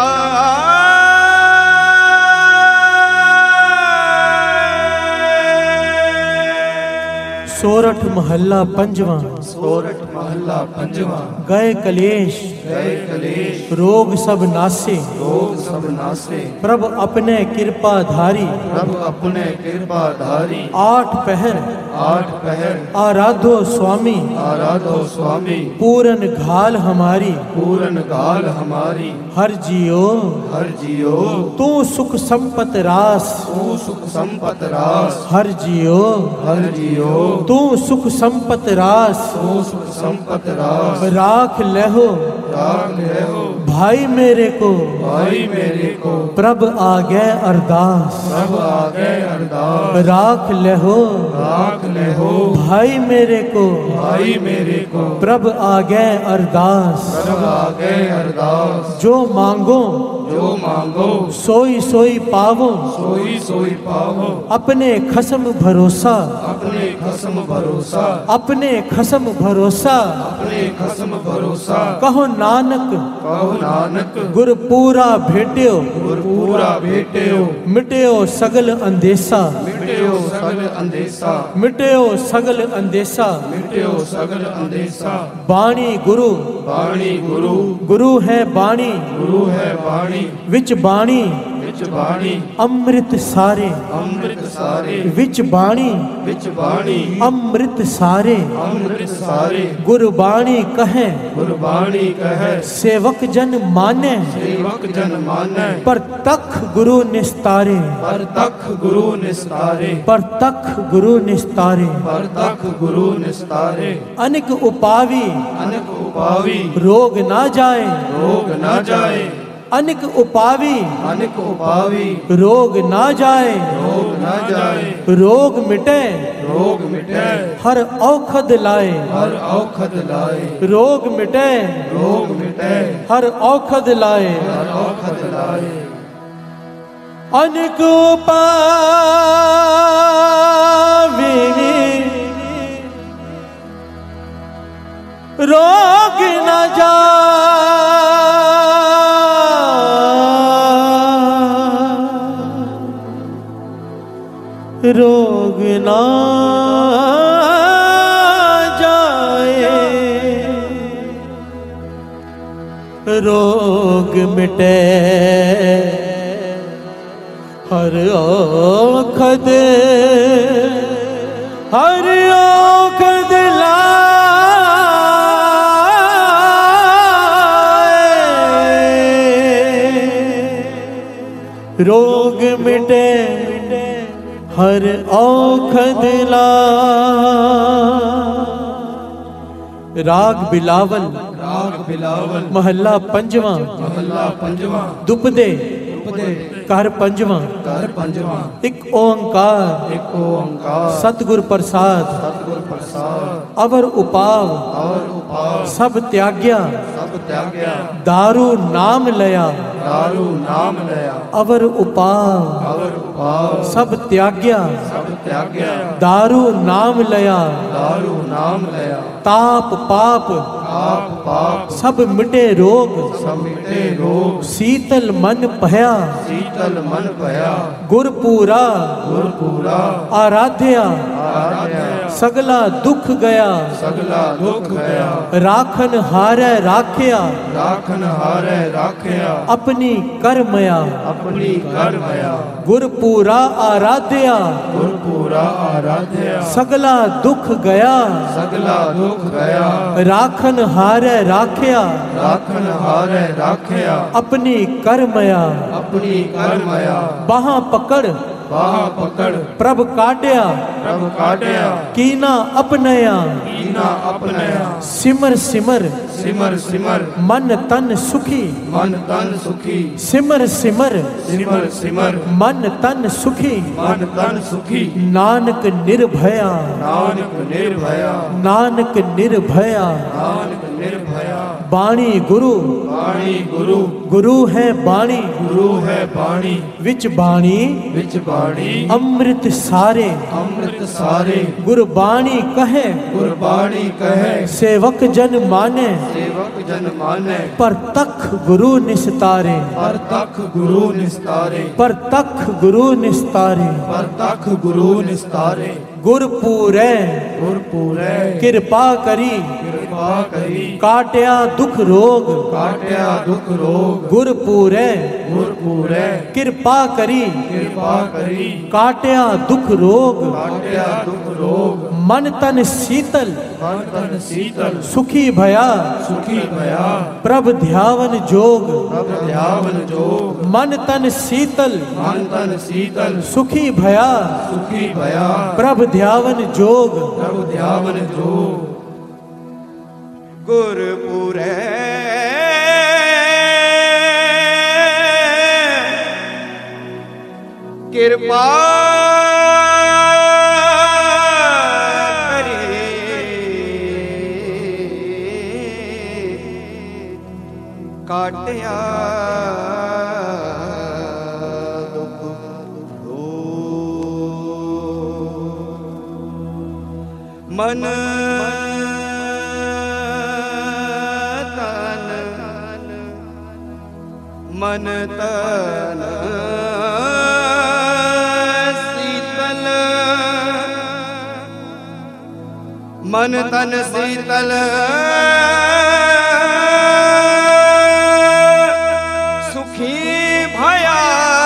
सोरठ महल्ला पंजवा सोरठ महला पंजवा गए कलेश रोग सब नासे रोग सब नासे प्रभु अपने कृपा धारी प्रभु अपने कृपा धारी आठ पहर आराधो स्वामी पूरन घाल हमारी हर जियो तू सुख संपत रास हर जियो तू सुख संपत रास राख लेहो भाई मेरे को प्रभ आ गए अरदास राख लेहो भाई मेरे को प्रभ आ गए अरदास जो मांगो सोई सोई पावो अपने खसम भरोसा अपने खसम भरोसा कहो नानक गुर पूरा भेट्यो मिट्यो सगल अंदेशा मिट्यो सगल अंदेशा बाणी गुरु गुरु है बाणी विच बाणी अमृत सारे विच बाणी अमृत सारे गुरबाणी कहे सेवक जन माने पर तख गुरु निस्तारे पर तख गुरु निस्तारे अनिक उपावी रोग ना जाए अनिक उपावी रोग ना जाए रोग मिटे हर औखद लाए रोग मिटे हर औखद लाए अनिक उपावी रोग न जाए रोग ना जाए रोग मिटे हर औखद लाए रोग मिटे हर औखद लाए राग बिलावल महल्ला पंजवा दुपदे कर पंजवा एक ओंकार सतगुर प्रसाद अवर उपाव सब त्याग्या दारू नाम लया अवर उपाव सब त्याग्या दारू नाम लया ताप पाप आप पाप सब मिटे रोग सब मिटे रोग शीतल मन भया शीतल मन भया गुरपूरा आराध्या सगला दुख गया सगला दुख गया राखन हारे राख्या राखन हारे राख्या अपनी कर्मया गुरपूरा आराध्या सगला दुख गया राखन हारे राख्या अपनी कर्मया बाह पकड़ प्रभ काट्या कीना अपनया सिमर सिमर मन तन सुखी सिमर सिमर मन तन सुखी नानक निर्भया नानक निर्भया बाणी गुरु गुरु है बाणी विच बाणी अमृत सारे गुरबाणी कहे सेवक जन माने पर तख गुरु निस्तारे गुरपूरे कृपा करी काट्या दुख रोग गुरपूरे कृपा करी काट्या दुख रोग मन तन शीतल सुखी भया प्रभ ध्यावन जोग मन तन शीतल सुखी भया प्रभ ध्यावन जोग गुरपुरे कृपा काट्या दुख मन तन शीतल मन तन शीतल सुखी भया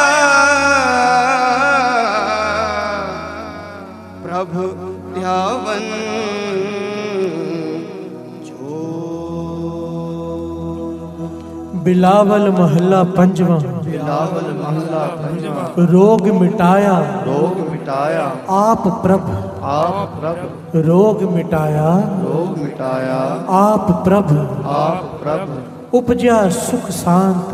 प्रभु ध्यावन बिलावल महला पंजवा रोग मिटाया आप प्रभ रोग मिटाया आप प्रभ उपजा सुख शांत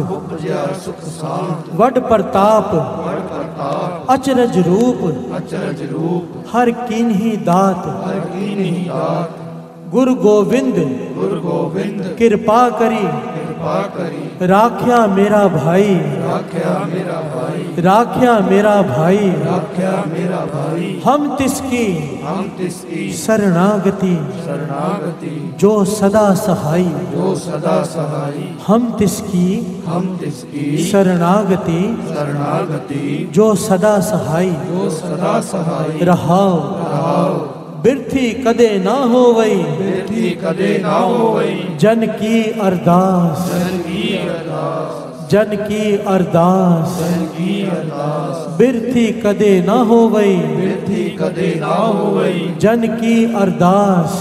वड प्रताप अचरज रूप हर कीन्ही दात गुरु गोविंद कृपा करी राख्या मेरा भाई हम तिसकी शरणागति जो सदा सहाई हम तिसकी शरणागति जो सदा सहाई रहाओ बिरथी कदे ना हो वही जन की अरदास बिरथी कदे ना हो वही जन की अरदास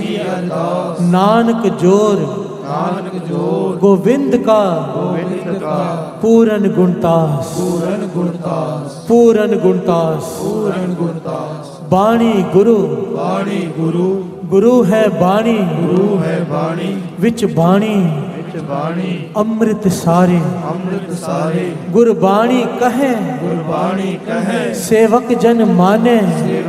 नानक जोर गोविंद का पूरन गुणतास बाणी गुरु गुरु है बाणी विच बाणी अमृत सारे गुरबाणी कहे सेवक जन माने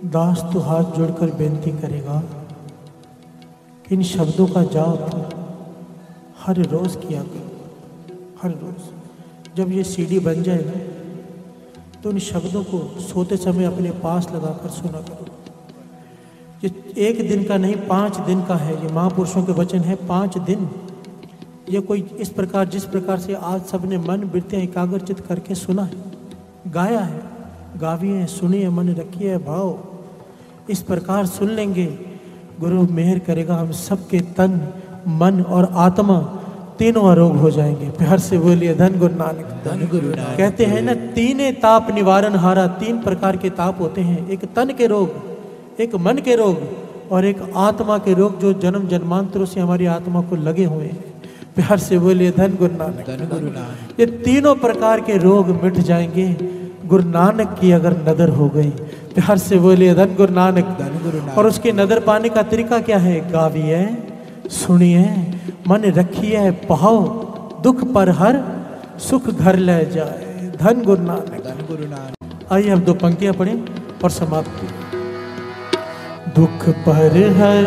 दास तो हाथ जोड़कर बेनती करेगा, इन शब्दों का जाप हर रोज किया करो। हर रोज जब ये सीडी बन जाए ना, तो इन शब्दों को सोते समय अपने पास लगाकर सुना करो। ये 1 दिन का नहीं, 5 दिन का है। ये महापुरुषों के वचन है, 5 दिन। ये कोई इस प्रकार, जिस प्रकार से आज सबने मन वृत्तियां एकाग्रचित करके सुना है, गाया है, गाविए, सुनिए, मन रखिए भाव, इस प्रकार सुन लेंगे, गुरु मेहर करेगा, हम सबके तन, मन और आत्मा तीनों आरोग हो जाएंगे। प्यार से बोलिए धन गुरु नानक। धन गुरु नानक। कहते हैं ना, तीने ताप निवारण हारा। 3 प्रकार के ताप होते हैं, एक तन के रोग, एक मन के रोग और एक आत्मा के रोग, जो जन्म जन्मांतरों से हमारी आत्मा को लगे हुए हैं। प्यार से बोलिए धन गुरु नानक। धन गुरु नानक। ये तीनों प्रकार के रोग मिट जाएंगे गुरु नानक की अगर नदर हो गई। प्यार से बोलिए धन गुरु नानक। धन गुरु नानक। और उसकी नदर पाने का तरीका क्या है? गाविए, सुनिए, मन रखिए पाओ, दुख पर हर सुख घर ले जाए। धन गुरु नानक। धन गुरु नानक। आइए हम 2 पंक्तियां पढ़ें और समाप्ति। दुख पर हर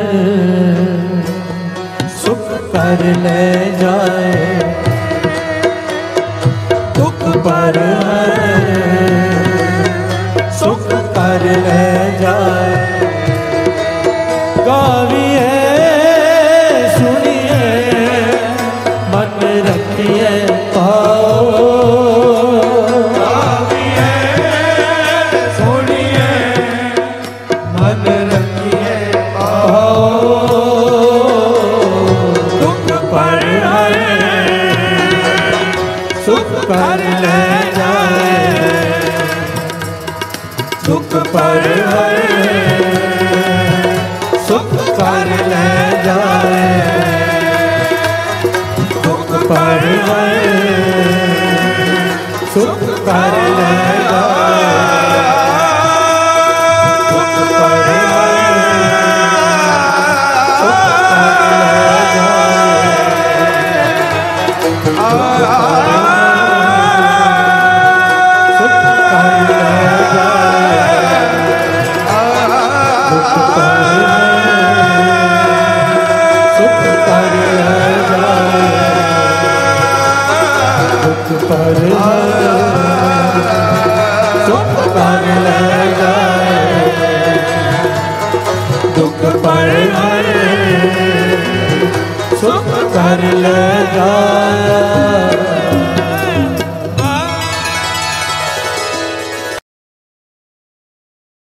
सुख कर ले जाए, दुख पर हर सुख कर ले जाए। गाविए, सुनिए, मन रखिए पाओ। गाविए, सुनिए, मन रखिए पाओ। दुख पर सुख कर ले जाए, दुख पर सुख कर ले जाए। दुख पर सुख कर ले जाए। दुख पर सुख कर ले जाए।